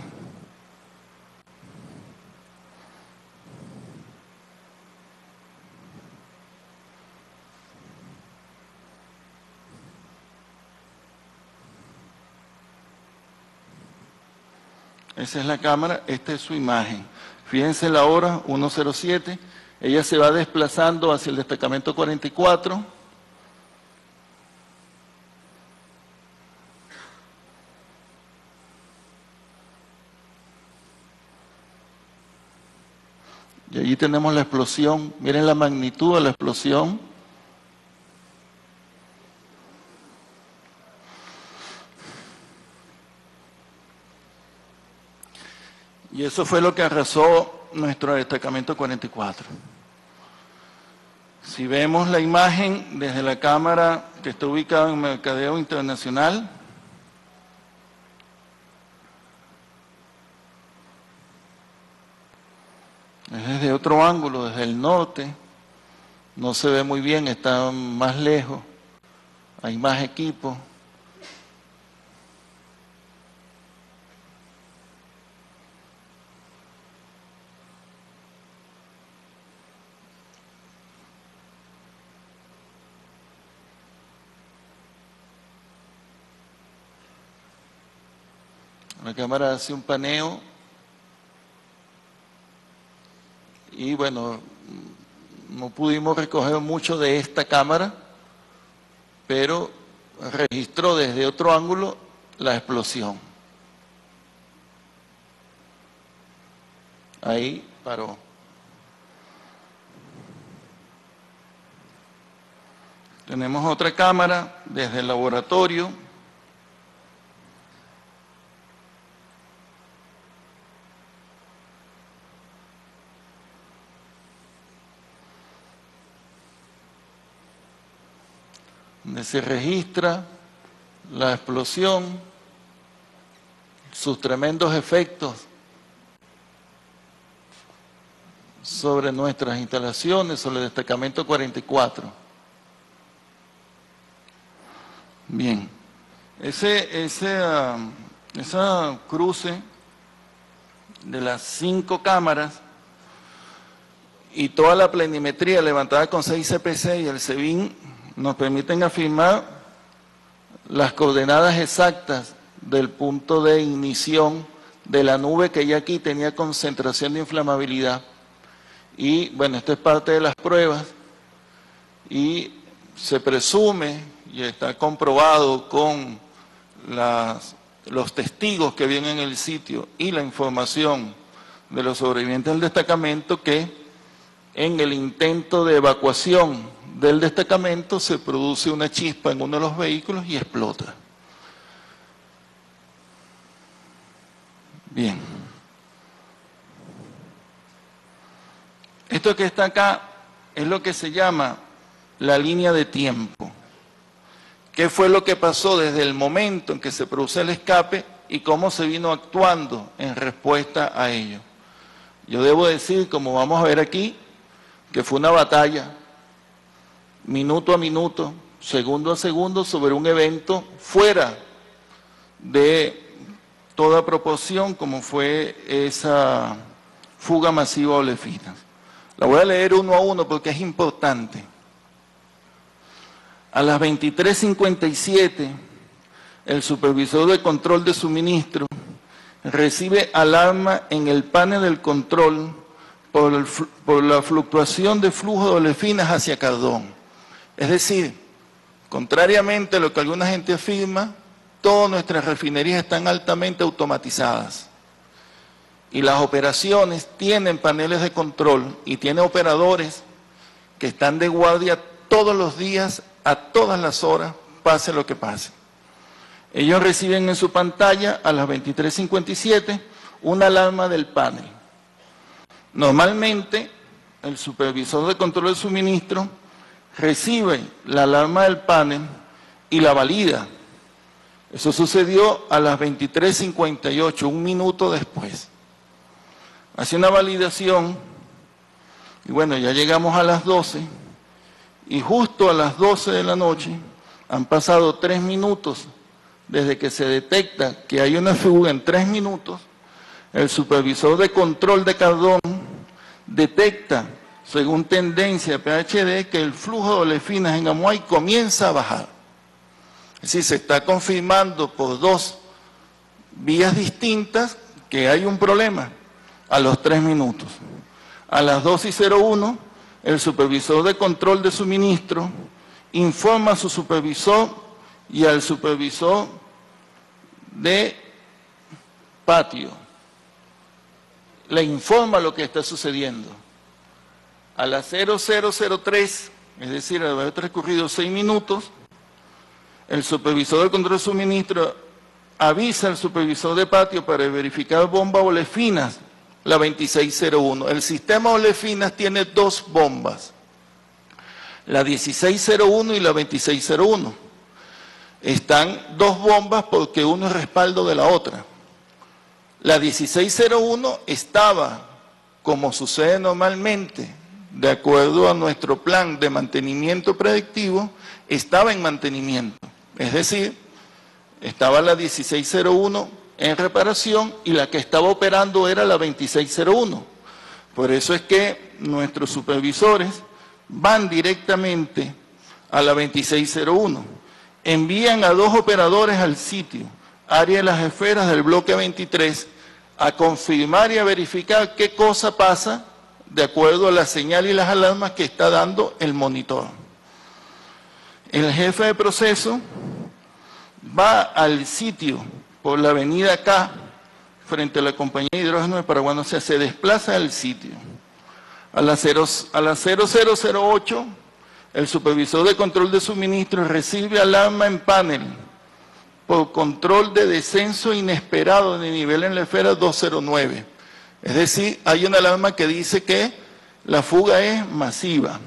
Esa es la cámara, esta es su imagen. Fíjense la hora, uno cero siete, ella se va desplazando hacia el destacamento cuarenta y cuatro. Y allí tenemos la explosión, miren la magnitud de la explosión. Y eso fue lo que arrasó nuestro destacamento cuarenta y cuatro. Si vemos la imagen desde la cámara que está ubicada en Mercadeo Internacional, es desde otro ángulo, desde el norte, no se ve muy bien, está más lejos, hay más equipo. La cámara hace un paneo y bueno, no pudimos recoger mucho de esta cámara, pero registró desde otro ángulo la explosión. Ahí paró. Tenemos otra cámara desde el laboratorio. Donde se registra la explosión, sus tremendos efectos sobre nuestras instalaciones, sobre el destacamento cuarenta y cuatro. Bien, ese, ese, uh, esa cruce de las cinco cámaras y toda la planimetría levantada con seis C P C y el SEBIN nos permiten afirmar las coordenadas exactas del punto de ignición de la nube que ya aquí tenía concentración de inflamabilidad. Y bueno, esto es parte de las pruebas y se presume y está comprobado con las, los testigos que vienen en el sitio y la información de los sobrevivientes del destacamento que en el intento de evacuación del destacamento se produce una chispa en uno de los vehículos y explota. Bien. Esto que está acá es lo que se llama la línea de tiempo. ¿Qué fue lo que pasó desde el momento en que se produce el escape y cómo se vino actuando en respuesta a ello? Yo debo decir, como vamos a ver aquí, que fue una batalla, minuto a minuto, segundo a segundo, sobre un evento fuera de toda proporción, como fue esa fuga masiva a olefinas. La voy a leer uno a uno porque es importante. A las veintitrés cincuenta y siete, el supervisor de control de suministro recibe alarma en el panel del control por, el, por la fluctuación de flujo de olefinas hacia Cardón. Es decir, contrariamente a lo que alguna gente afirma, todas nuestras refinerías están altamente automatizadas. Y las operaciones tienen paneles de control y tienen operadores que están de guardia todos los días, a todas las horas, pase lo que pase. Ellos reciben en su pantalla a las veintitrés cincuenta y siete una alarma del panel. Normalmente, el supervisor de control de suministro recibe la alarma del panel y la valida. Eso sucedió a las veintitrés cincuenta y ocho, un minuto después. Hace una validación y bueno, ya llegamos a las doce y justo a las doce de la noche han pasado tres minutos desde que se detecta que hay una fuga. En tres minutos, el supervisor de control de Cardón detecta, según tendencia P H D, que el flujo de olefinas en Amuay comienza a bajar. Es decir, se está confirmando por dos vías distintas que hay un problema a los tres minutos. A las doce y cero uno, el supervisor de control de suministro informa a su supervisor y al supervisor de patio. Le informa lo que está sucediendo. A las cero cero cero tres, es decir, al haber transcurrido seis minutos, el supervisor de control de suministro avisa al supervisor de patio para verificar bomba olefinas, la veintiséis cero uno. El sistema olefinas tiene dos bombas, la dieciséis cero uno y la veintiséis cero uno. Están dos bombas porque uno es respaldo de la otra. La dieciséis cero uno estaba, como sucede normalmente, de acuerdo a nuestro plan de mantenimiento predictivo, estaba en mantenimiento. Es decir, estaba la dieciséis cero uno en reparación y la que estaba operando era la veintiséis cero uno. Por eso es que nuestros supervisores van directamente a la veintiséis cero uno. Envían a dos operadores al sitio, área de las esferas del bloque veintitrés, a confirmar y a verificar qué cosa pasa de acuerdo a la señal y las alarmas que está dando el monitor. El jefe de proceso va al sitio por la avenida K, frente a la compañía de hidrógeno de Paraguay, o sea, se desplaza al sitio. A las cero cero cero ocho, el supervisor de control de suministro recibe alarma en panel por control de descenso inesperado de nivel en la esfera doscientos nueve. Es decir, hay una alarma que dice que la fuga es masiva.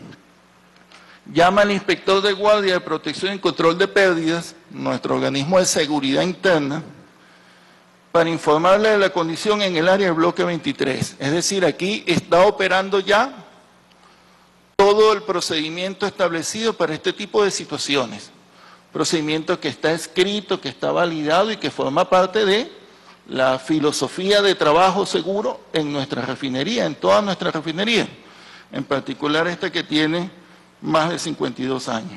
Llama al inspector de guardia de protección y control de pérdidas, nuestro organismo de seguridad interna, para informarle de la condición en el área del bloque veintitrés. Es decir, aquí está operando ya todo el procedimiento establecido para este tipo de situaciones. Procedimiento que está escrito, que está validado y que forma parte de la filosofía de trabajo seguro en nuestra refinería, en toda nuestra refinería, en particular esta que tiene más de cincuenta y dos años.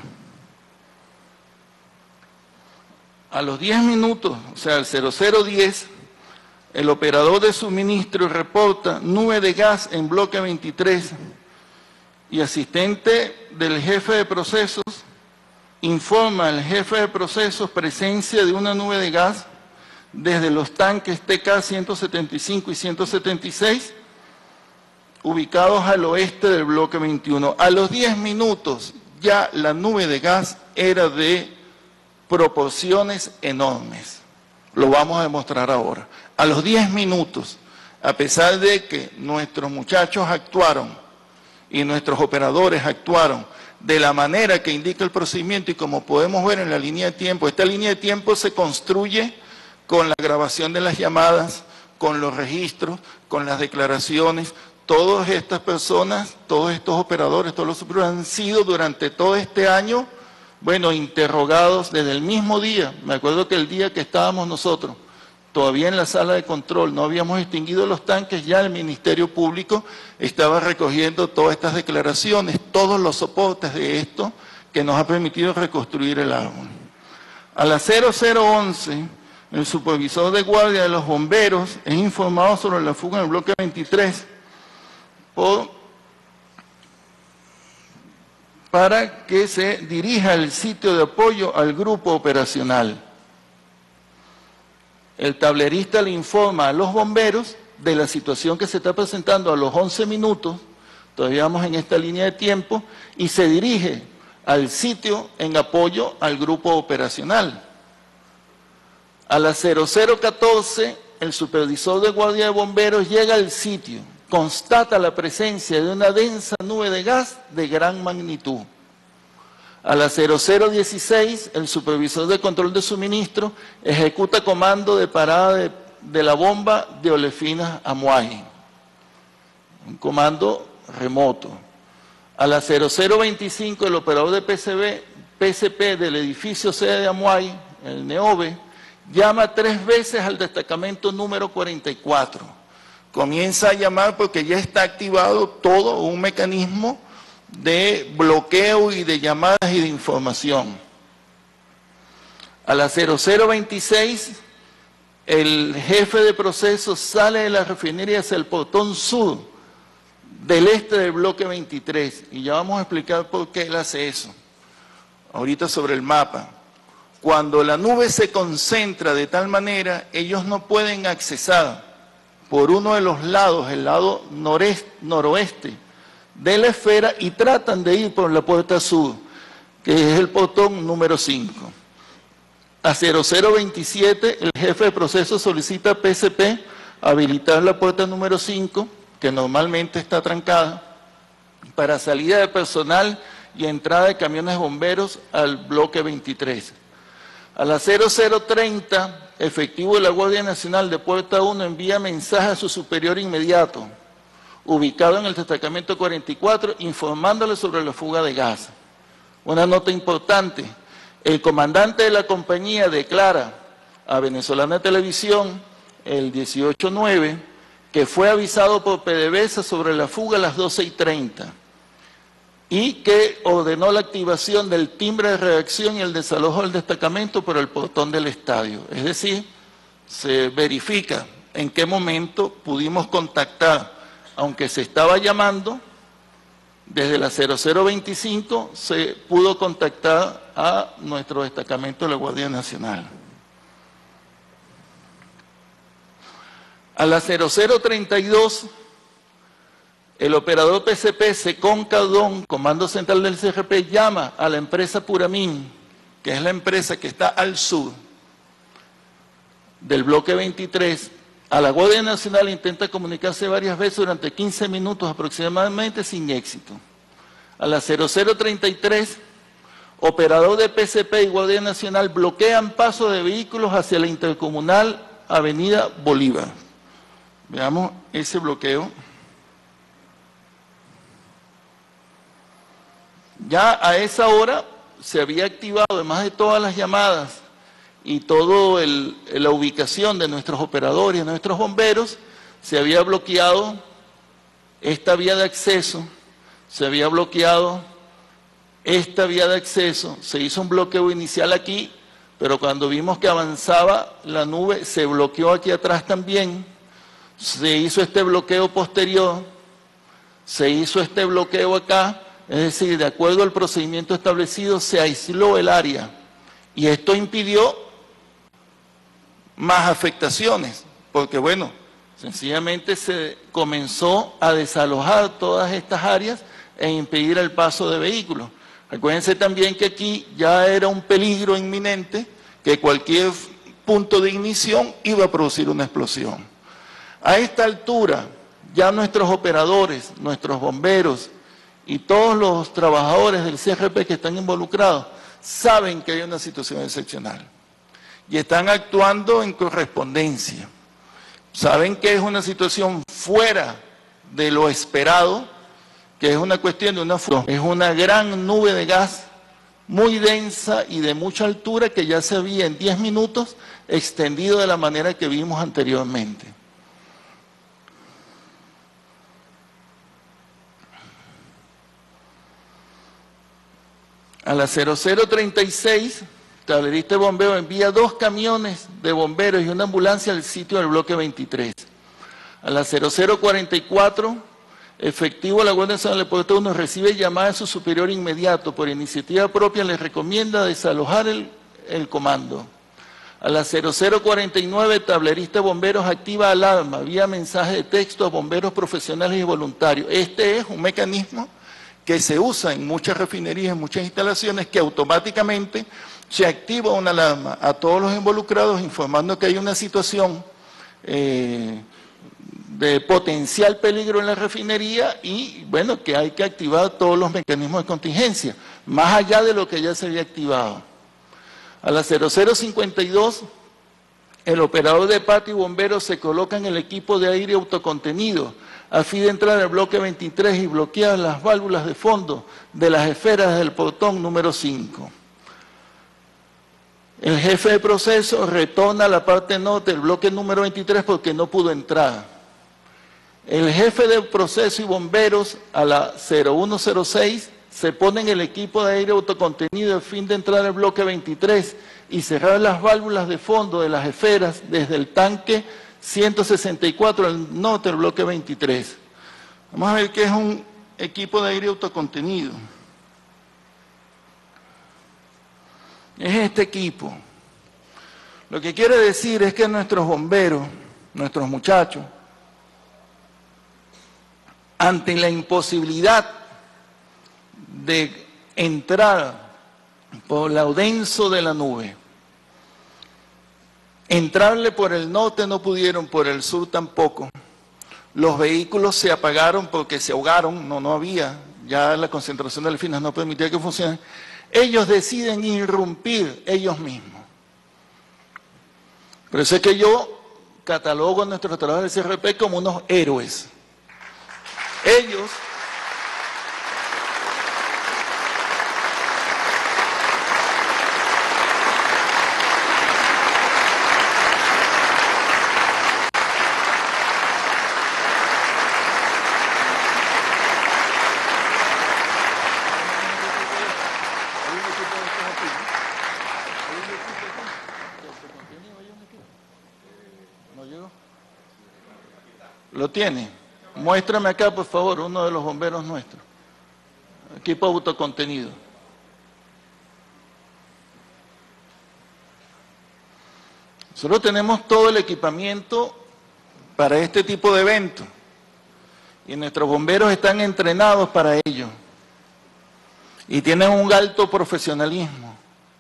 A los diez minutos, o sea, al cero cero diez, el operador de suministro reporta nube de gas en bloque veintitrés y asistente del jefe de procesos informa al jefe de procesos presencia de una nube de gas desde los tanques T K ciento setenta y cinco y ciento setenta y seis, ubicados al oeste del bloque veintiuno. A los diez minutos ya la nube de gas era de proporciones enormes. Lo vamos a demostrar ahora. A los diez minutos, a pesar de que nuestros muchachos actuaron y nuestros operadores actuaron de la manera que indica el procedimiento y como podemos ver en la línea de tiempo, esta línea de tiempo se construye con la grabación de las llamadas, con los registros, con las declaraciones. Todas estas personas, todos estos operadores, todos los superiores han sido durante todo este año, bueno, interrogados desde el mismo día. Me acuerdo que el día que estábamos nosotros, todavía en la sala de control, no habíamos extinguido los tanques, ya el Ministerio Público estaba recogiendo todas estas declaraciones, todos los soportes de esto que nos ha permitido reconstruir el árbol. A las cero cero once, el supervisor de guardia de los bomberos es informado sobre la fuga en el bloque veintitrés por, para que se dirija al sitio de apoyo al grupo operacional. El tablerista le informa a los bomberos de la situación que se está presentando a los once minutos, todavía vamos en esta línea de tiempo, y se dirige al sitio en apoyo al grupo operacional. A las cero cero catorce, el supervisor de guardia de bomberos llega al sitio, constata la presencia de una densa nube de gas de gran magnitud. A las cero cero dieciséis, el supervisor de control de suministro ejecuta comando de parada de, de la bomba de olefinas Amuay, un comando remoto. A las cero cero veinticinco, el operador de P C B, P C P del edificio sede de Amuay, el NEOVE, llama tres veces al destacamento número cuarenta y cuatro. Comienza a llamar porque ya está activado todo un mecanismo de bloqueo y de llamadas y de información. A las cero cero veintiséis, el jefe de procesos sale de la refinería hacia el portón sur del este del bloque veintitrés, y ya vamos a explicar por qué él hace eso, ahorita sobre el mapa. Cuando la nube se concentra de tal manera, ellos no pueden accesar por uno de los lados, el lado noreste, noroeste de la esfera, y tratan de ir por la puerta sur, que es el portón número cinco. A cero cero veintisiete, el jefe de proceso solicita a P C P habilitar la puerta número cinco, que normalmente está trancada, para salida de personal y entrada de camiones bomberos al bloque veintitrés. A las cero cero treinta, efectivo de la Guardia Nacional de Puerta uno envía mensaje a su superior inmediato, ubicado en el destacamento cuarenta y cuatro, informándole sobre la fuga de gas. Una nota importante: el comandante de la compañía declara a Venezolana Televisión el dieciocho nueve que fue avisado por PDVSA sobre la fuga a las doce y treinta y que ordenó la activación del timbre de reacción y el desalojo del destacamento por el portón del estadio. Es decir, se verifica en qué momento pudimos contactar, aunque se estaba llamando, desde la cero cero veinticinco se pudo contactar a nuestro destacamento de la Guardia Nacional. A la cero cero treinta y dos, el operador P C P Secón Cardón, Comando Central del C R P, llama a la empresa Puramín, que es la empresa que está al sur del bloque veintitrés, a la Guardia Nacional. Intenta comunicarse varias veces durante quince minutos aproximadamente, sin éxito. A las cero cero treinta y tres, operador de P C P y Guardia Nacional bloquean paso de vehículos hacia la intercomunal Avenida Bolívar. Veamos ese bloqueo. Ya a esa hora se había activado, además de todas las llamadas y toda la ubicación de nuestros operadores, de nuestros bomberos, se había bloqueado esta vía de acceso, se había bloqueado esta vía de acceso, se hizo un bloqueo inicial aquí, pero cuando vimos que avanzaba la nube, se bloqueó aquí atrás también, se hizo este bloqueo posterior, se hizo este bloqueo acá, es decir, de acuerdo al procedimiento establecido, se aisló el área y esto impidió más afectaciones, porque bueno, sencillamente se comenzó a desalojar todas estas áreas e impedir el paso de vehículos. Acuérdense también que aquí ya era un peligro inminente, que cualquier punto de ignición iba a producir una explosión. A esta altura, ya nuestros operadores, nuestros bomberos y todos los trabajadores del C R P que están involucrados saben que hay una situación excepcional y están actuando en correspondencia. Saben que es una situación fuera de lo esperado, que es una cuestión de una es una gran nube de gas muy densa y de mucha altura que ya se había en diez minutos extendido de la manera que vimos anteriormente. A las cero cero treinta y seis, Tablerista de Bombeo envía dos camiones de bomberos y una ambulancia al sitio del bloque veintitrés. A las cero cero cuarenta y cuatro, efectivo de la Guardia Nacional del Puerto uno recibe llamada de su superior inmediato. Por iniciativa propia le recomienda desalojar el, el comando. A las cero cero cuarenta y nueve, Tablerista de Bomberos activa alarma vía mensaje de texto a bomberos profesionales y voluntarios. Este es un mecanismo que se usa en muchas refinerías, en muchas instalaciones, que automáticamente se activa una alarma a todos los involucrados informando que hay una situación eh, de potencial peligro en la refinería y, bueno, que hay que activar todos los mecanismos de contingencia, más allá de lo que ya se había activado. A las cero cero cincuenta y dos, el operador de patio y bomberos se coloca en el equipo de aire autocontenido a fin de entrar al bloque veintitrés y bloquear las válvulas de fondo de las esferas del portón número cinco. El jefe de proceso retorna a la parte norte del bloque número veintitrés porque no pudo entrar. El jefe de proceso y bomberos a la cero uno cero seis se pone en el equipo de aire autocontenido a fin de entrar al bloque veintitrés y cerrar las válvulas de fondo de las esferas desde el tanque ciento sesenta y cuatro al norte del bloque veintitrés. Vamos a ver qué es un equipo de aire autocontenido. Es este equipo. Lo que quiere decir es que nuestros bomberos, nuestros muchachos, ante la imposibilidad de entrar por el denso de la nube, entrarle por el norte no pudieron, por el sur tampoco. Los vehículos se apagaron porque se ahogaron, no, no había, ya la concentración de delfines no permitía que funcionen. Ellos deciden irrumpir ellos mismos. Por eso es que yo catalogo a nuestros trabajadores del C R P como unos héroes. Ellos... ¿Lo tiene? Muéstrame acá, por favor, uno de los bomberos nuestros. Equipo autocontenido. Nosotros tenemos todo el equipamiento para este tipo de eventos y nuestros bomberos están entrenados para ello y tienen un alto profesionalismo.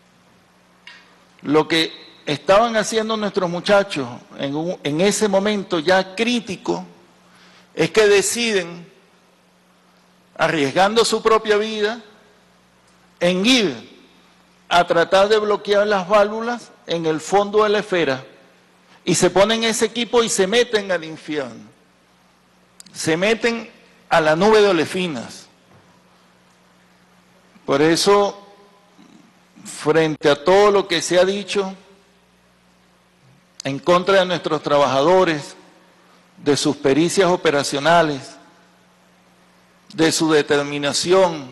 Lo que estaban haciendo nuestros muchachos en, un, en ese momento ya crítico es que deciden, arriesgando su propia vida, en ir a tratar de bloquear las válvulas en el fondo de la esfera y se ponen ese equipo y se meten al infierno, se meten a la nube de olefinas. Por eso, frente a todo lo que se ha dicho en contra de nuestros trabajadores, de sus pericias operacionales, de su determinación,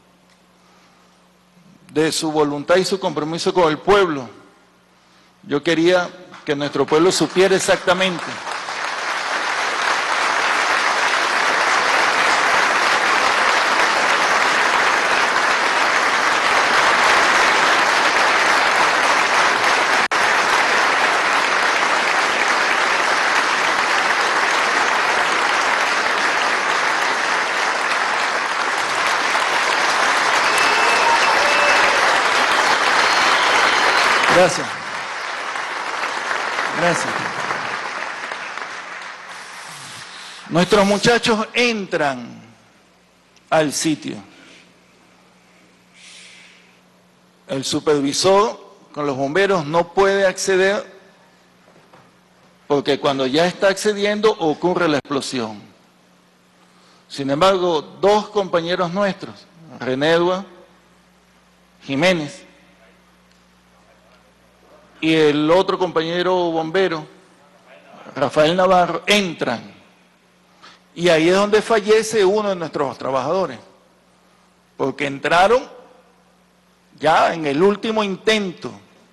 de su voluntad y su compromiso con el pueblo, yo quería que nuestro pueblo supiera exactamente Gracias. Gracias. Nuestros muchachos entran al sitio. El supervisor con los bomberos no puede acceder porque cuando ya está accediendo ocurre la explosión. Sin embargo, dos compañeros nuestros, Renedua Jiménez y el otro compañero bombero, Rafael Navarro, entran. Y ahí es donde fallece uno de nuestros trabajadores, porque entraron ya en el último intento,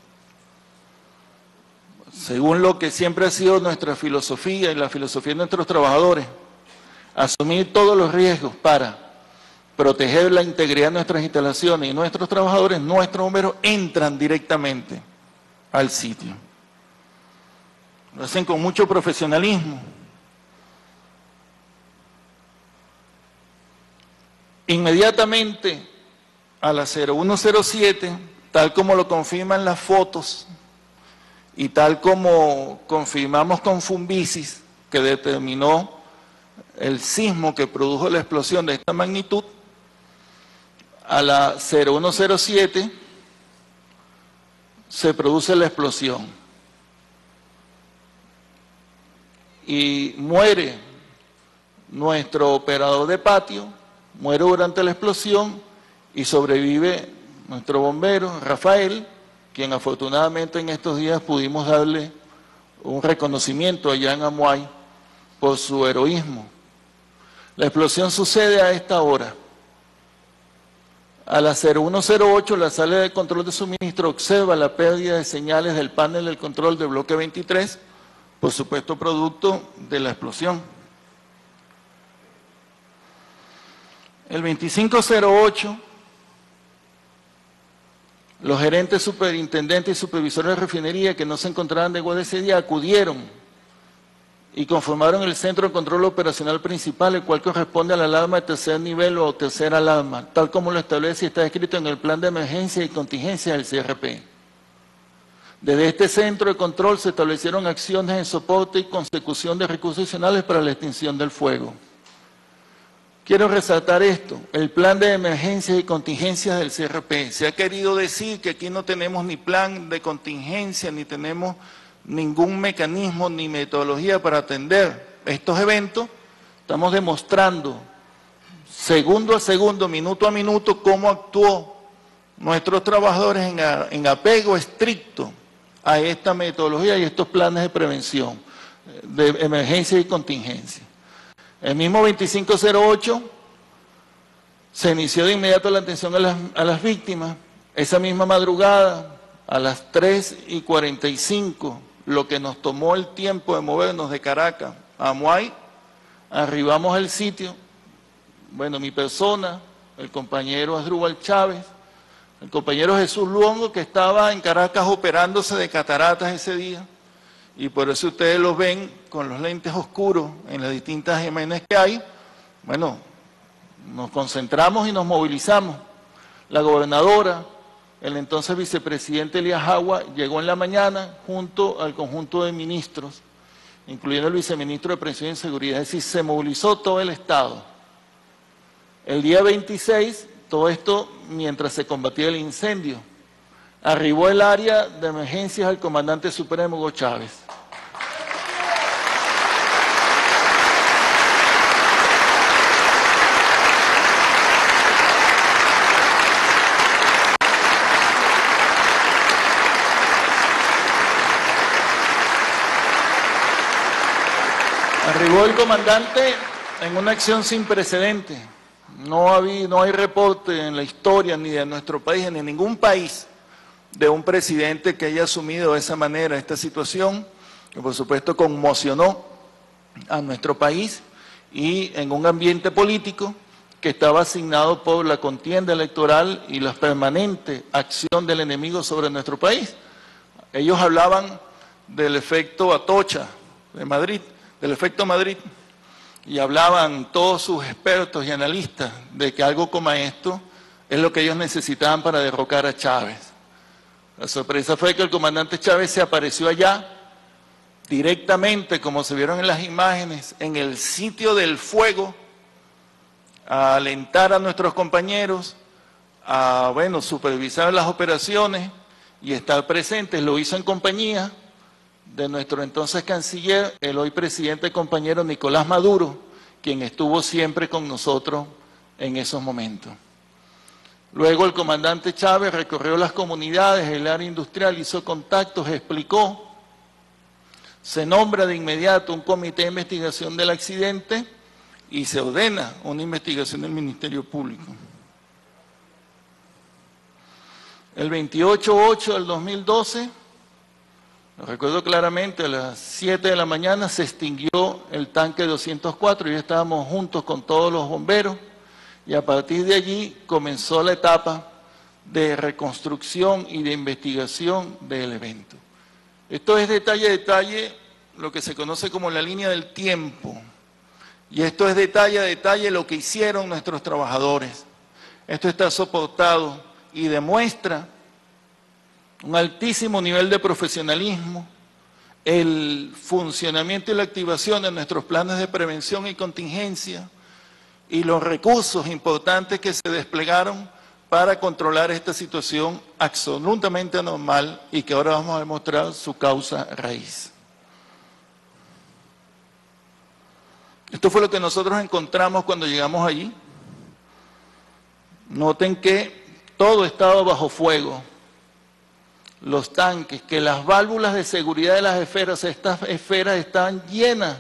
según lo que siempre ha sido nuestra filosofía y la filosofía de nuestros trabajadores, asumir todos los riesgos para proteger la integridad de nuestras instalaciones y nuestros trabajadores, nuestros bomberos entran directamente al sitio. Lo hacen con mucho profesionalismo. Inmediatamente a las cero uno cero siete, tal como lo confirman las fotos y tal como confirmamos con Fumbisis, que determinó el sismo que produjo la explosión de esta magnitud, a la cero uno cero siete se produce la explosión y muere nuestro operador de patio, muere durante la explosión y sobrevive nuestro bombero Rafael, quien afortunadamente en estos días pudimos darle un reconocimiento allá en Amuay por su heroísmo. La explosión sucede a esta hora. A las cero uno cero ocho, la sala de control de suministro observa la pérdida de señales del panel del control del bloque veintitrés, por supuesto producto de la explosión. El veinticinco cero ocho, los gerentes, superintendentes y supervisores de refinería que no se encontraban de guardia ese día acudieron y conformaron el centro de control operacional principal, el cual corresponde a la alarma de tercer nivel o tercera alarma, tal como lo establece y está escrito en el plan de emergencia y contingencia del C R P. Desde este centro de control se establecieron acciones de soporte y consecución de recursos adicionales para la extinción del fuego. Quiero resaltar esto, el plan de emergencias y contingencias del C R P. Se ha querido decir que aquí no tenemos ni plan de contingencia, ni tenemos ningún mecanismo ni metodología para atender estos eventos. Estamos demostrando segundo a segundo, minuto a minuto, cómo actuó nuestros trabajadores en, a, en apego estricto a esta metodología y estos planes de prevención, de emergencia y contingencia. El mismo veinticinco cero ocho se inició de inmediato la atención a las, a las víctimas. Esa misma madrugada, a las tres y cuarenta y cinco, lo que nos tomó el tiempo de movernos de Caracas a Amuay, arribamos al sitio. Bueno, mi persona, el compañero Asdrúbal Chávez, el compañero Jesús Luongo, que estaba en Caracas operándose de cataratas ese día, y por eso ustedes los ven con los lentes oscuros en las distintas imágenes que hay. Bueno, nos concentramos y nos movilizamos. La gobernadora, el entonces vicepresidente Elías Jagua, llegó en la mañana junto al conjunto de ministros, incluyendo el viceministro de Prevención y Seguridad, es decir, se movilizó todo el Estado. El día veintiséis, todo esto mientras se combatía el incendio, arribó el área de emergencias al comandante supremo Hugo Chávez. Arribó el comandante en una acción sin precedentes. No, había, no hay reporte en la historia ni de nuestro país, ni de ningún país, de un presidente que haya asumido de esa manera esta situación, que por supuesto conmocionó a nuestro país y en un ambiente político que estaba asignado por la contienda electoral y la permanente acción del enemigo sobre nuestro país. Ellos hablaban del efecto Atocha de Madrid, del efecto Madrid, y hablaban todos sus expertos y analistas de que algo como esto es lo que ellos necesitaban para derrocar a Chávez. La sorpresa fue que el comandante Chávez se apareció allá, directamente, como se vieron en las imágenes, en el sitio del fuego, a alentar a nuestros compañeros, a, bueno, supervisar las operaciones y estar presentes. Lo hizo en compañía de nuestro entonces canciller, el hoy presidente compañero Nicolás Maduro, quien estuvo siempre con nosotros en esos momentos. Luego el comandante Chávez recorrió las comunidades, el área industrial, hizo contactos, explicó. Se nombra de inmediato un comité de investigación del accidente y se ordena una investigación del Ministerio Público. El veintiocho de ocho del dos mil doce, lo recuerdo claramente, a las siete de la mañana se extinguió el tanque doscientos cuatro y estábamos juntos con todos los bomberos y a partir de allí comenzó la etapa de reconstrucción y de investigación del evento. Esto es detalle a detalle lo que se conoce como la línea del tiempo. Y esto es detalle a detalle lo que hicieron nuestros trabajadores. Esto está soportado y demuestra un altísimo nivel de profesionalismo, el funcionamiento y la activación de nuestros planes de prevención y contingencia y los recursos importantes que se desplegaron para controlar esta situación absolutamente anormal y que ahora vamos a demostrar su causa raíz. Esto fue lo que nosotros encontramos cuando llegamos allí. Noten que todo estaba bajo fuego. Los tanques, que las válvulas de seguridad de las esferas, estas esferas estaban llenas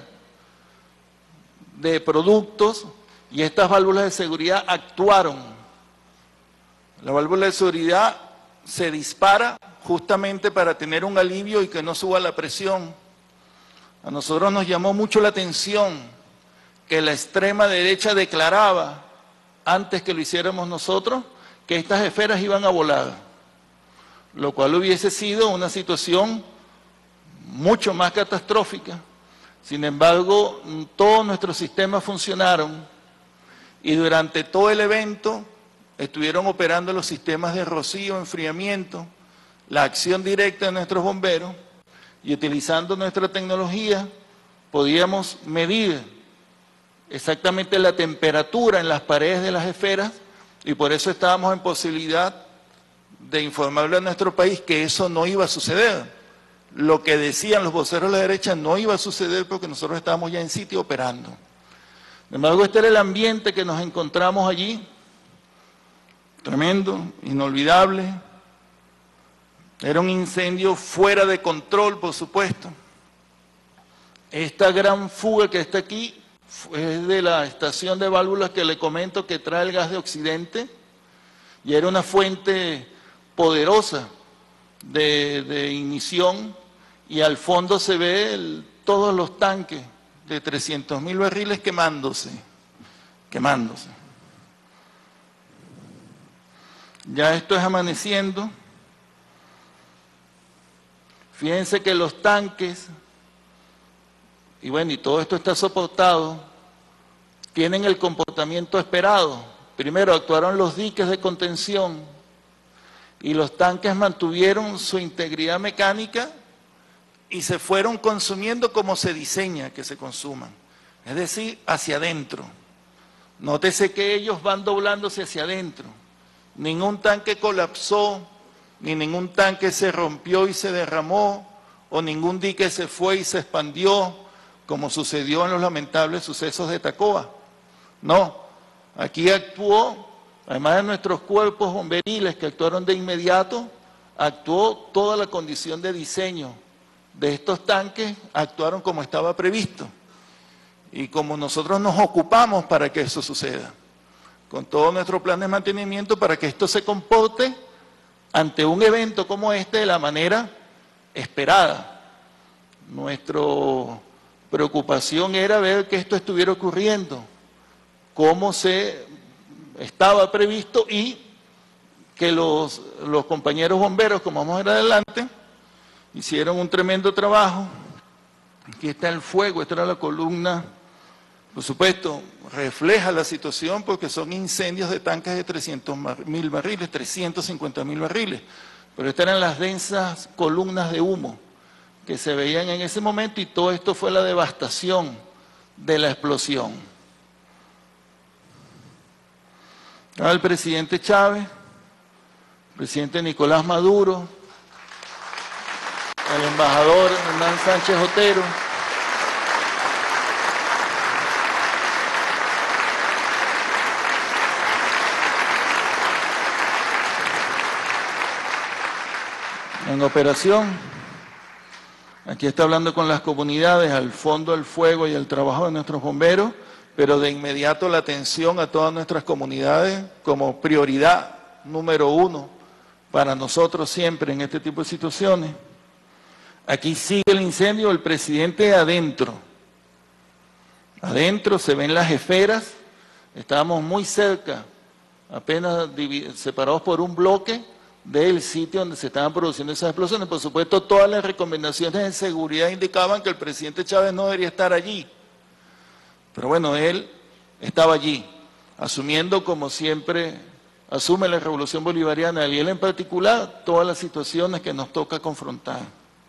de productos y estas válvulas de seguridad actuaron. La válvula de seguridad se dispara justamente para tener un alivio y que no suba la presión. A nosotros nos llamó mucho la atención que la extrema derecha declaraba, antes que lo hiciéramos nosotros, que estas esferas iban a volar, lo cual hubiese sido una situación mucho más catastrófica. Sin embargo, todos nuestros sistemas funcionaron y durante todo el evento estuvieron operando los sistemas de rocío, enfriamiento, la acción directa de nuestros bomberos y utilizando nuestra tecnología podíamos medir exactamente la temperatura en las paredes de las esferas y por eso estábamos en posibilidad de informarle a nuestro país que eso no iba a suceder. Lo que decían los voceros de la derecha no iba a suceder porque nosotros estábamos ya en sitio operando. Sin embargo, este era el ambiente que nos encontramos allí, tremendo, inolvidable. Era un incendio fuera de control, por supuesto. Esta gran fuga que está aquí es de la estación de válvulas que le comento que trae el gas de Occidente y era una fuente poderosa de, de ignición y al fondo se ve el, todos los tanques de trescientos mil barriles quemándose, quemándose. Ya esto es amaneciendo. Fíjense que los tanques, y bueno, y todo esto está soportado, tienen el comportamiento esperado. Primero actuaron los diques de contención y los tanques mantuvieron su integridad mecánica y se fueron consumiendo como se diseña que se consuman, es decir, hacia adentro. Nótese que ellos van doblándose hacia adentro. Ningún tanque colapsó, ni ningún tanque se rompió y se derramó, o ningún dique se fue y se expandió, como sucedió en los lamentables sucesos de Tacoa. No, aquí actuó, además de nuestros cuerpos bomberiles que actuaron de inmediato, actuó toda la condición de diseño de estos tanques, actuaron como estaba previsto. Y como nosotros nos ocupamos para que eso suceda, con todo nuestro plan de mantenimiento para que esto se comporte ante un evento como este de la manera esperada. Nuestra preocupación era ver que esto estuviera ocurriendo, cómo se estaba previsto y que los, los compañeros bomberos, como vamos a ver adelante, hicieron un tremendo trabajo. Aquí está el fuego, esta era la columna, por supuesto, refleja la situación porque son incendios de tanques de trescientos mil barriles, trescientos cincuenta mil barriles. pero estas eran las densas columnas de humo que se veían en ese momento, y todo esto fue la devastación de la explosión. Ahora el presidente Chávez, el presidente Nicolás Maduro, el embajador Hernán Sánchez Otero, en operación. Aquí está hablando con las comunidades, al fondo del fuego y el trabajo de nuestros bomberos, pero de inmediato la atención a todas nuestras comunidades como prioridad número uno para nosotros siempre en este tipo de situaciones. Aquí sigue el incendio, el presidente adentro. Adentro se ven las esferas, estábamos muy cerca, apenas separados por un bloque del sitio donde se estaban produciendo esas explosiones. Por supuesto, todas las recomendaciones de seguridad indicaban que el presidente Chávez no debería estar allí. Pero bueno, él estaba allí, asumiendo como siempre asume la Revolución Bolivariana, y él en particular, todas las situaciones que nos toca confrontar.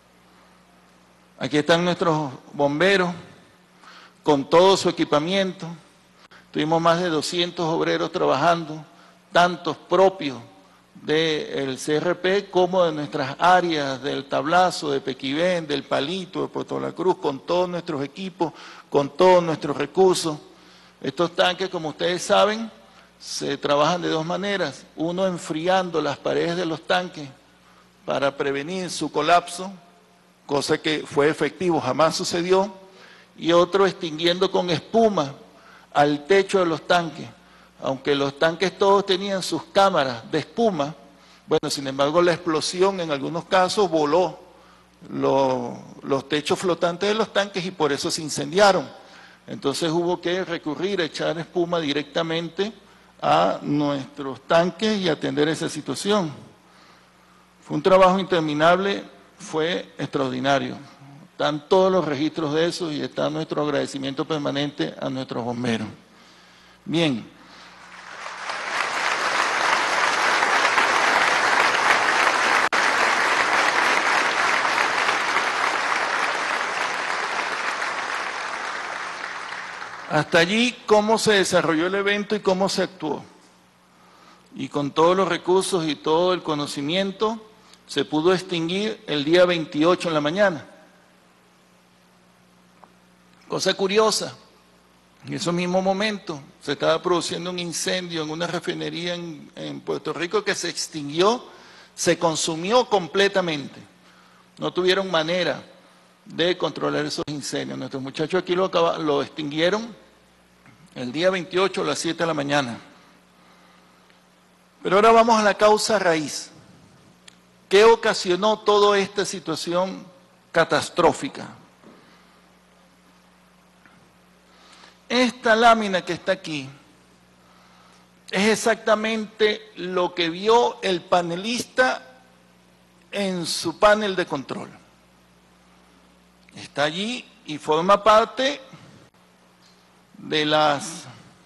Aquí están nuestros bomberos, con todo su equipamiento. Tuvimos más de doscientos obreros trabajando, tantos propios del C R P como de nuestras áreas, del Tablazo, de Pequibén, del Palito, de Puerto La Cruz, con todos nuestros equipos, con todos nuestros recursos. Estos tanques, como ustedes saben, se trabajan de dos maneras. Uno, enfriando las paredes de los tanques para prevenir su colapso, cosa que fue efectivo, jamás sucedió, y otro, extinguiendo con espuma al techo de los tanques. Aunque los tanques todos tenían sus cámaras de espuma, bueno, sin embargo la explosión en algunos casos voló los, los techos flotantes de los tanques y por eso se incendiaron. Entonces hubo que recurrir a echar espuma directamente a nuestros tanques y atender esa situación. Fue un trabajo interminable, fue extraordinario. Están todos los registros de eso y está nuestro agradecimiento permanente a nuestros bomberos. Bien. Hasta allí, cómo se desarrolló el evento y cómo se actuó. Y con todos los recursos y todo el conocimiento, se pudo extinguir el día veintiocho en la mañana. Cosa curiosa, en ese mismo momento se estaba produciendo un incendio en una refinería en, en Puerto Rico que se extinguió, se consumió completamente. No tuvieron manera de controlar esos incendios. Nuestros muchachos aquí lo, acaba, lo extinguieron el día veintiocho a las siete de la mañana. Pero ahora vamos a la causa raíz. ¿Qué ocasionó toda esta situación catastrófica? Esta lámina que está aquí es exactamente lo que vio el panelista en su panel de control. Está allí y forma parte de las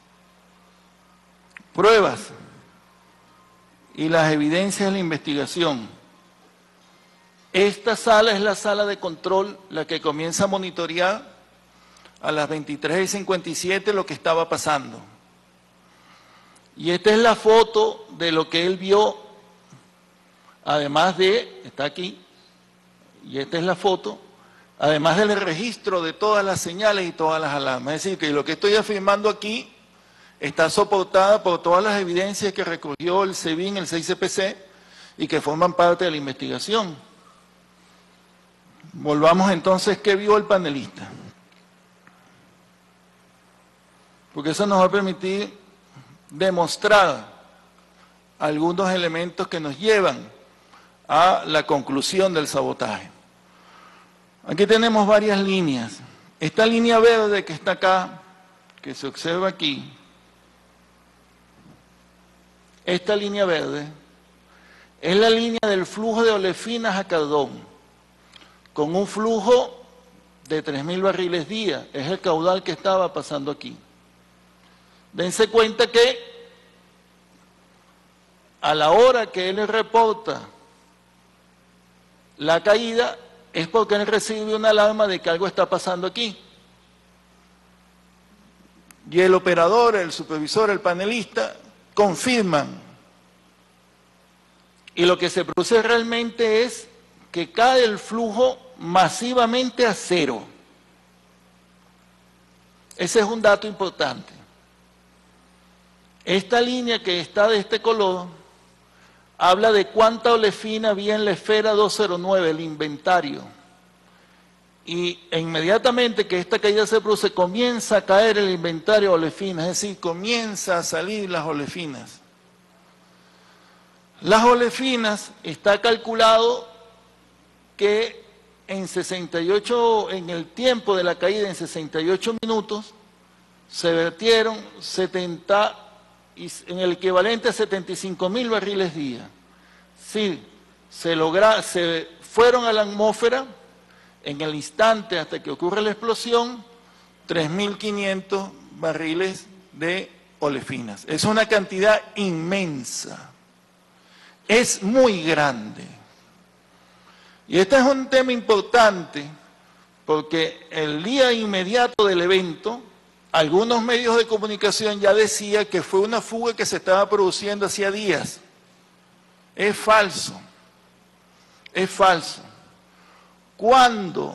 pruebas y las evidencias de la investigación. Esta sala es la sala de control, la que comienza a monitorear a las veintitrés y cincuenta y siete lo que estaba pasando. Y esta es la foto de lo que él vio, además de, está aquí, y esta es la foto, además del registro de todas las señales y todas las alarmas. Es decir, que lo que estoy afirmando aquí está soportada por todas las evidencias que recogió el SEBIN, el seis C P C, y que forman parte de la investigación. Volvamos entonces, ¿qué vio el panelista? Porque eso nos va a permitir demostrar algunos elementos que nos llevan a la conclusión del sabotaje. Aquí tenemos varias líneas. Esta línea verde que está acá, que se observa aquí, esta línea verde es la línea del flujo de olefinas a Cardón, con un flujo de tres mil barriles día, es el caudal que estaba pasando aquí. Dense cuenta que a la hora que él reporta la caída es porque él recibe una alarma de que algo está pasando aquí. Y el operador, el supervisor, el panelista confirman. Y lo que se produce realmente es que cae el flujo masivamente a cero. Ese es un dato importante. Esta línea que está de este color habla de cuánta olefina había en la esfera doscientos nueve, el inventario. Y inmediatamente que esta caída se produce, comienza a caer el inventario de olefinas, es decir, comienza a salir las olefinas. Las olefinas, está calculado que en sesenta y ocho, en el tiempo de la caída, en sesenta y ocho minutos, se vertieron setenta, en el equivalente a setenta y cinco mil barriles día. Sí, se logra, se fueron a la atmósfera en el instante hasta que ocurre la explosión, tres mil quinientos barriles de olefinas. Es una cantidad inmensa, es muy grande. Y este es un tema importante porque el día inmediato del evento, algunos medios de comunicación ya decían que fue una fuga que se estaba produciendo hacía días. Es falso, es falso. Cuando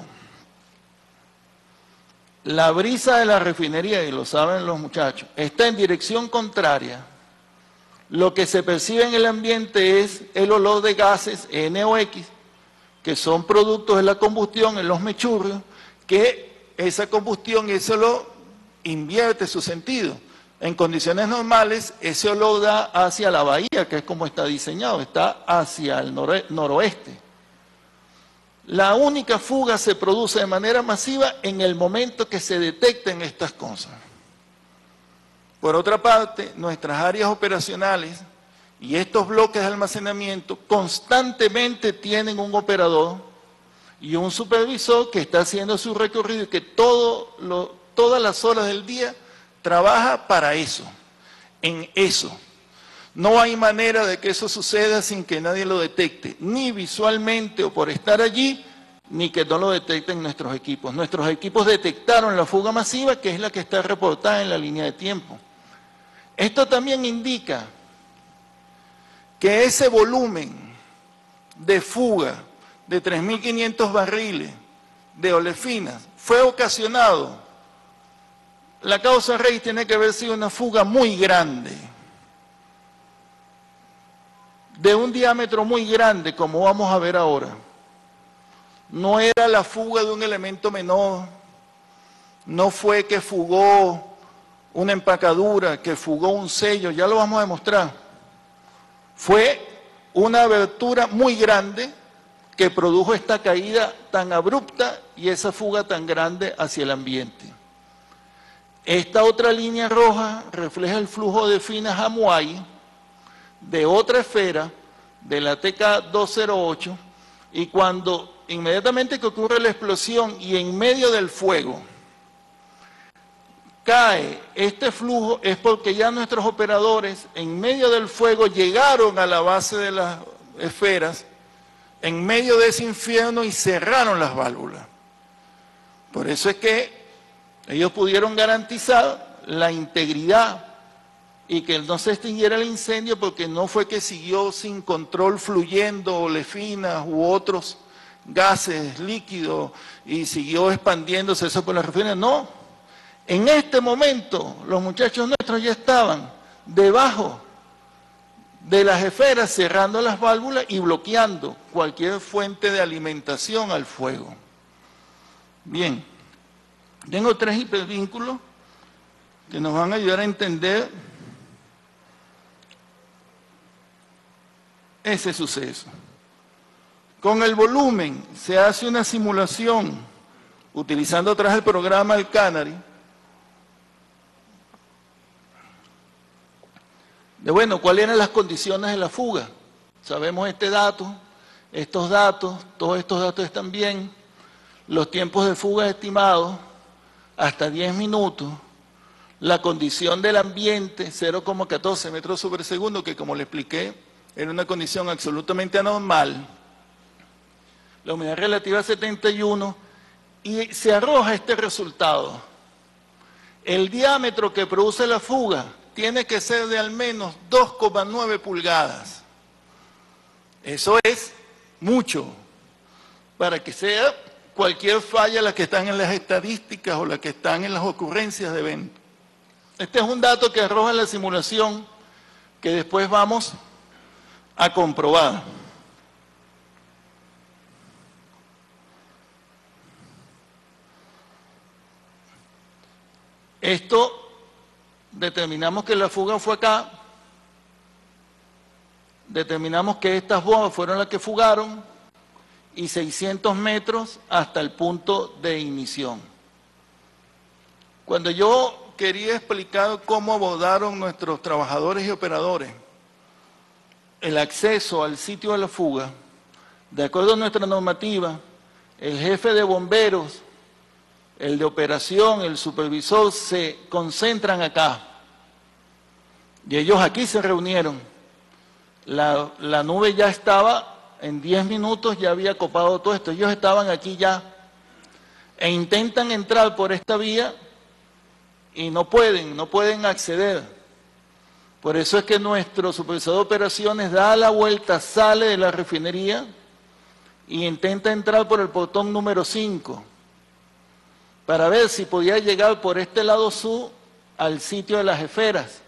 la brisa de la refinería, y lo saben los muchachos, está en dirección contraria, lo que se percibe en el ambiente es el olor de gases N O X, que son productos de la combustión en los mechurrios, que esa combustión, ese olor invierte su sentido. En condiciones normales, ese olor da hacia la bahía, que es como está diseñado, está hacia el noro noroeste. La única fuga se produce de manera masiva en el momento que se detecten estas cosas. Por otra parte, nuestras áreas operacionales y estos bloques de almacenamiento constantemente tienen un operador y un supervisor que está haciendo su recorrido y que todo lo, todas las horas del día trabaja para eso, en eso. No hay manera de que eso suceda sin que nadie lo detecte, ni visualmente o por estar allí, ni que no lo detecten nuestros equipos. Nuestros equipos detectaron la fuga masiva, que es la que está reportada en la línea de tiempo. Esto también indica que ese volumen de fuga de tres mil quinientos barriles de olefinas fue ocasionado. La causa raíz tiene que haber sido una fuga muy grande, de un diámetro muy grande, como vamos a ver ahora. No era la fuga de un elemento menor, no fue que fugó una empacadura, que fugó un sello, ya lo vamos a demostrar. Fue una abertura muy grande que produjo esta caída tan abrupta y esa fuga tan grande hacia el ambiente. Esta otra línea roja refleja el flujo de finas Hamuay de otra esfera, de la T K doscientos ocho, y cuando inmediatamente que ocurre la explosión y en medio del fuego cae este flujo, es porque ya nuestros operadores en medio del fuego llegaron a la base de las esferas, en medio de ese infierno, y cerraron las válvulas. Por eso es que ellos pudieron garantizar la integridad y que no se extinguiera el incendio, porque no fue que siguió sin control fluyendo olefinas u otros gases líquidos y siguió expandiéndose eso por la refinería. No, en este momento los muchachos nuestros ya estaban debajo de las esferas cerrando las válvulas y bloqueando cualquier fuente de alimentación al fuego. Bien, tengo tres hipervínculos que nos van a ayudar a entender ese suceso. Con el volumen se hace una simulación utilizando atrás el programa El Canary de, bueno, cuáles eran las condiciones de la fuga. Sabemos este dato, estos datos, todos estos datos están bien, los tiempos de fuga estimados hasta diez minutos, la condición del ambiente cero coma catorce metros sobre segundo, que como le expliqué, era una condición absolutamente anormal. la humedad relativa setenta y uno, y se arroja este resultado. El diámetro que produce la fuga tiene que ser de al menos dos coma nueve pulgadas. Eso es mucho para que sea cualquier falla la que están en las estadísticas o la que están en las ocurrencias de evento. Este es un dato que arroja la simulación que después vamos a comprobar. Esto determinamos que la fuga fue acá, determinamos que estas bombas fueron las que fugaron y seiscientos metros hasta el punto de ignición. Cuando yo quería explicar cómo abordaron nuestros trabajadores y operadores el acceso al sitio de la fuga, de acuerdo a nuestra normativa, el jefe de bomberos, el de operación, el supervisor, se concentran acá. Y ellos aquí se reunieron. La, la nube ya estaba, en diez minutos ya había copado todo esto. Ellos estaban aquí ya. E intentan entrar por esta vía y no pueden, no pueden acceder. Por eso es que nuestro supervisor de operaciones da la vuelta, sale de la refinería y intenta entrar por el portón número cinco. Para ver si podía llegar por este lado sur al sitio de las esferas.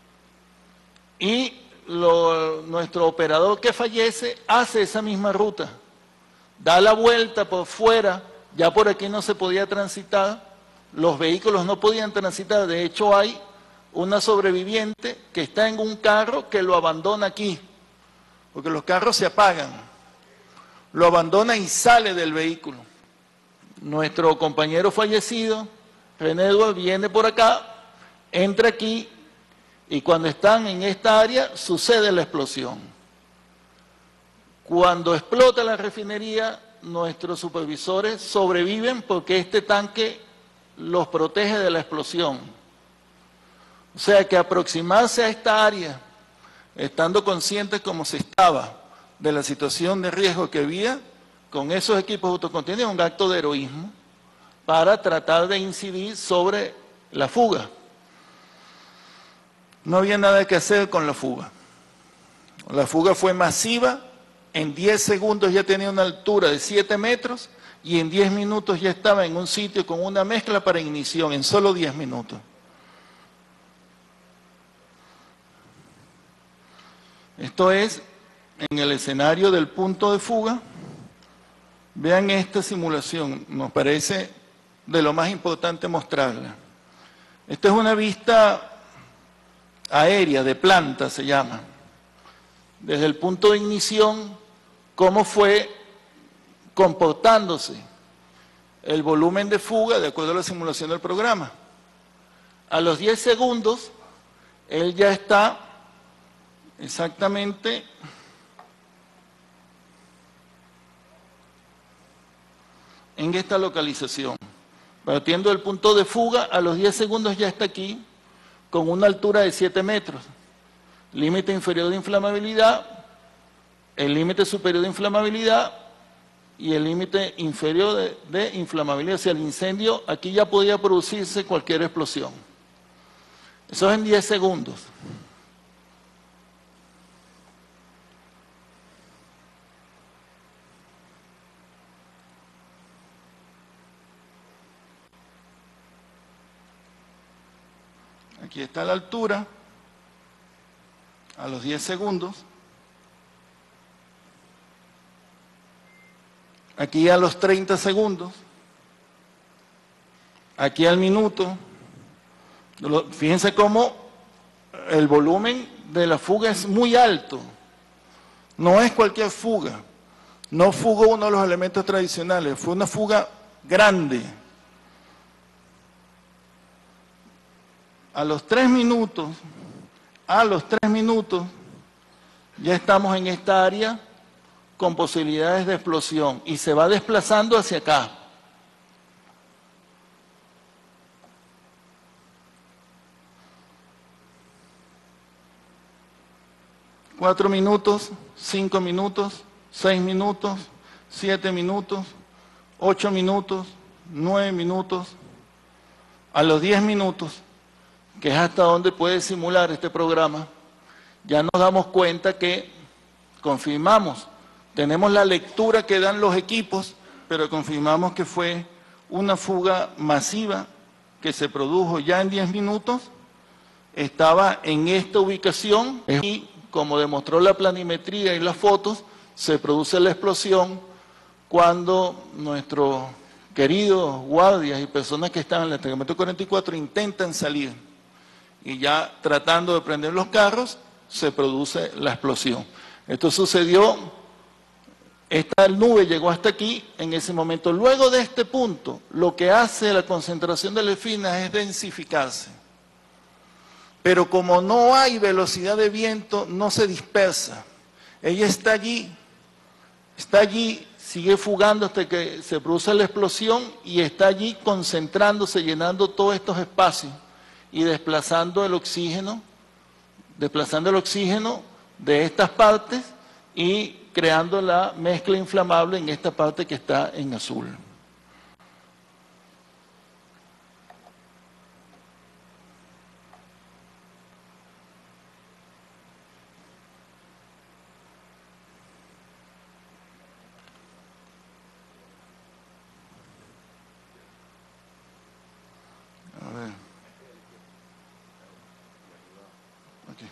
Y lo, nuestro operador que fallece hace esa misma ruta, da la vuelta por fuera, ya por aquí no se podía transitar, los vehículos no podían transitar, de hecho hay una sobreviviente que está en un carro que lo abandona aquí, porque los carros se apagan, lo abandona y sale del vehículo. Nuestro compañero fallecido, René Edward, viene por acá, entra aquí y cuando están en esta área sucede la explosión. Cuando explota la refinería, nuestros supervisores sobreviven porque este tanque los protege de la explosión. O sea que aproximarse a esta área, estando conscientes como se estaba de la situación de riesgo que había, con esos equipos autocontenidos, un acto de heroísmo para tratar de incidir sobre la fuga. No había nada que hacer con la fuga. La fuga fue masiva, en diez segundos ya tenía una altura de siete metros y en diez minutos ya estaba en un sitio con una mezcla para ignición, en solo diez minutos. Esto es en el escenario del punto de fuga. Vean esta simulación, nos parece de lo más importante mostrarla. Esta es una vista aérea, de planta se llama. Desde el punto de ignición, cómo fue comportándose el volumen de fuga de acuerdo a la simulación del programa. A los diez segundos, él ya está exactamente en esta localización. Partiendo del punto de fuga, a los diez segundos ya está aquí, con una altura de siete metros. Límite inferior de inflamabilidad, el límite superior de inflamabilidad y el límite inferior de, de inflamabilidad. O sea, el incendio, aquí ya podía producirse cualquier explosión. Eso es en diez segundos. Aquí está la altura, a los diez segundos. Aquí a los treinta segundos. Aquí al minuto. Fíjense cómo el volumen de la fuga es muy alto. No es cualquier fuga. No fugó uno de los elementos tradicionales, fue una fuga grande. A los tres minutos, a los tres minutos, ya estamos en esta área con posibilidades de explosión y se va desplazando hacia acá. Cuatro minutos, cinco minutos, seis minutos, siete minutos, ocho minutos, nueve minutos. A los diez minutos, que es hasta donde puede simular este programa, ya nos damos cuenta que confirmamos, tenemos la lectura que dan los equipos, pero confirmamos que fue una fuga masiva que se produjo ya en diez minutos, estaba en esta ubicación y como demostró la planimetría y las fotos, se produce la explosión cuando nuestros queridos guardias y personas que estaban en el destacamento cuarenta y cuatro intentan salir y ya tratando de prender los carros, se produce la explosión. Esto sucedió, esta nube llegó hasta aquí en ese momento. Luego de este punto, lo que hace la concentración de lefinas es densificarse. Pero como no hay velocidad de viento, no se dispersa. Ella está allí, está allí, sigue fugando hasta que se produce la explosión y está allí concentrándose, llenando todos estos espacios y desplazando el oxígeno, desplazando el oxígeno de estas partes y creando la mezcla inflamable en esta parte que está en azul. A ver. Aquí.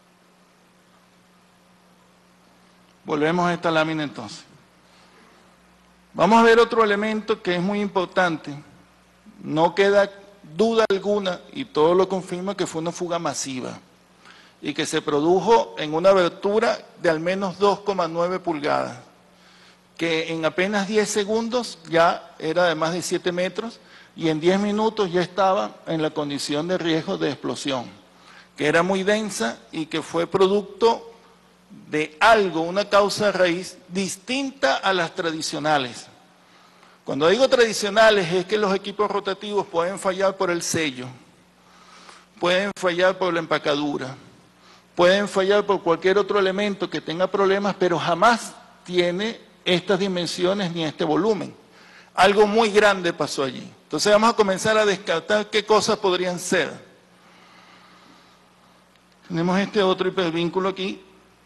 Volvemos a esta lámina entonces. Vamos a ver otro elemento que es muy importante. No queda duda alguna, y todo lo confirma, que fue una fuga masiva y que se produjo en una abertura de al menos dos coma nueve pulgadas, que en apenas diez segundos ya era de más de siete metros y en diez minutos ya estaba en la condición de riesgo de explosión, que era muy densa y que fue producto de algo, una causa raíz distinta a las tradicionales. Cuando digo tradicionales es que los equipos rotativos pueden fallar por el sello, pueden fallar por la empacadura, pueden fallar por cualquier otro elemento que tenga problemas, pero jamás tiene estas dimensiones ni este volumen. Algo muy grande pasó allí. Entonces vamos a comenzar a descartar qué cosas podrían ser. Tenemos este otro hipervínculo aquí,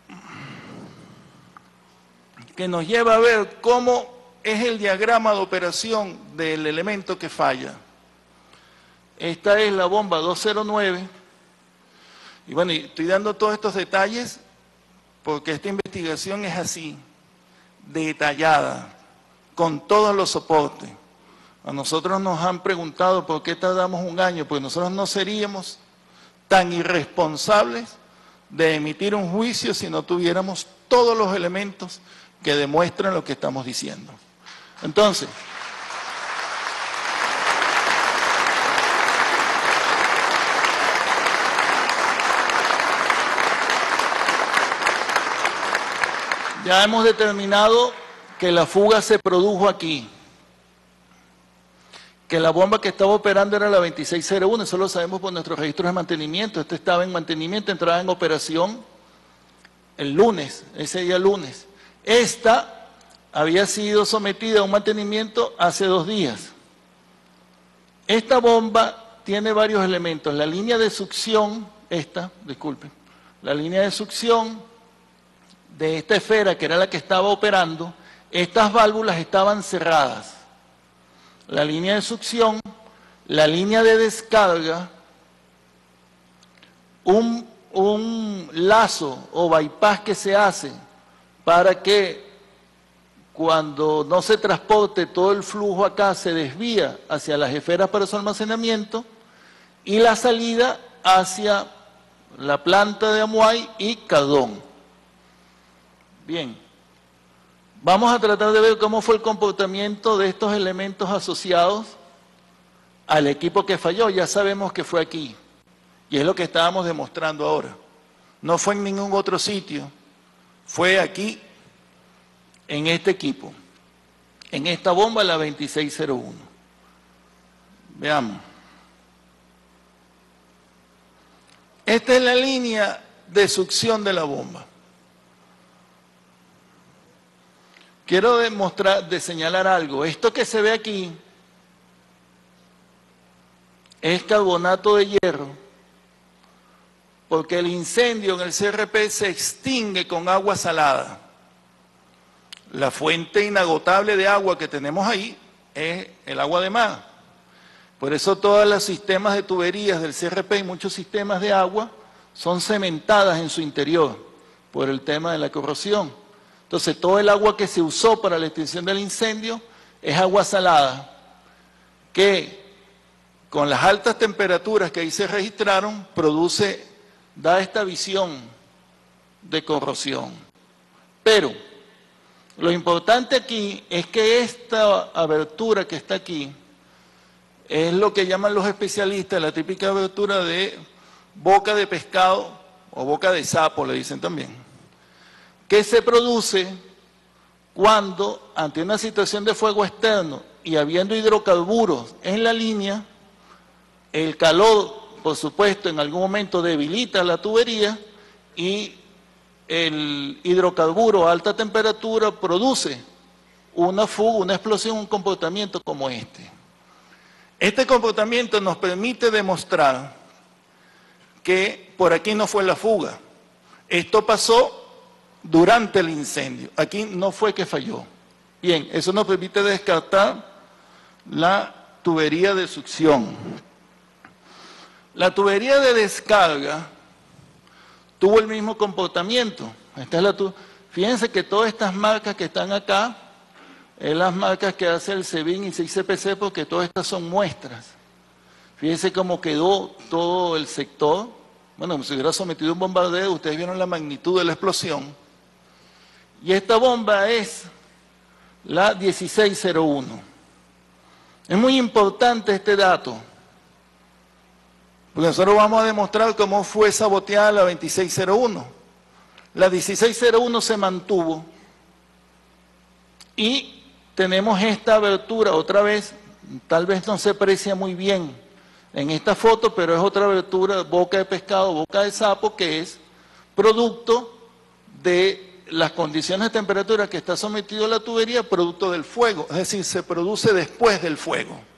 que nos lleva a ver cómo es el diagrama de operación del elemento que falla. Esta es la bomba doscientos nueve, y bueno, estoy dando todos estos detalles porque esta investigación es así, detallada, con todos los soportes. A nosotros nos han preguntado por qué tardamos un año, porque nosotros no seríamos tan irresponsables de emitir un juicio si no tuviéramos todos los elementos que demuestran lo que estamos diciendo. Entonces, ya hemos determinado que la fuga se produjo aquí, que la bomba que estaba operando era la veintiséis cero uno, eso lo sabemos por nuestros registros de mantenimiento. Este estaba en mantenimiento, entraba en operación el lunes, ese día lunes. Esta había sido sometida a un mantenimiento hace dos días. Esta bomba tiene varios elementos. La línea de succión, esta, disculpen, la línea de succión de esta esfera, que era la que estaba operando, estas válvulas estaban cerradas. La línea de succión, la línea de descarga, un, un lazo o bypass que se hace para que cuando no se transporte todo el flujo acá, se desvía hacia las esferas para su almacenamiento, y la salida hacia la planta de Amuay y Cardón. Bien, vamos a tratar de ver cómo fue el comportamiento de estos elementos asociados al equipo que falló. Ya sabemos que fue aquí, y es lo que estábamos demostrando ahora. No fue en ningún otro sitio, fue aquí, en este equipo, en esta bomba, la veintiséis cero uno. Veamos. Esta es la línea de succión de la bomba. quiero demostrar, de señalar algo. Esto que se ve aquí es carbonato de hierro, porque el incendio en el C R P se extingue con agua salada. La fuente inagotable de agua que tenemos ahí es el agua de mar. Por eso todos los sistemas de tuberías del C R P y muchos sistemas de agua son cementadas en su interior por el tema de la corrosión. Entonces todo el agua que se usó para la extinción del incendio es agua salada, que con las altas temperaturas que ahí se registraron, produce, da esta visión de corrosión. Pero lo importante aquí es que esta abertura que está aquí es lo que llaman los especialistas la típica abertura de boca de pescado o boca de sapo, le dicen también, que se produce cuando ante una situación de fuego externo y habiendo hidrocarburos en la línea, el calor, por supuesto, en algún momento debilita la tubería y el hidrocarburo a alta temperatura produce una fuga, una explosión, un comportamiento como este. Este comportamiento nos permite demostrar que por aquí no fue la fuga. Esto pasó durante el incendio. Aquí no fue que falló. Bien, eso nos permite descartar la tubería de succión. La tubería de descarga tuvo el mismo comportamiento. Esta es la tu... Fíjense que todas estas marcas que están acá, es las marcas que hace el SEBIN y el I C P C, porque todas estas son muestras. Fíjense cómo quedó todo el sector. Bueno, como si hubiera sometido un bombardeo, ustedes vieron la magnitud de la explosión. Y esta bomba es la dieciséis cero uno. Es muy importante este dato, porque nosotros vamos a demostrar cómo fue saboteada la veintiséis cero uno. La dieciséis cero uno se mantuvo y tenemos esta abertura, otra vez, tal vez no se aprecia muy bien en esta foto, pero es otra abertura, boca de pescado, boca de sapo, que es producto de las condiciones de temperatura que está sometido a la tubería, producto del fuego, es decir, se produce después del fuego.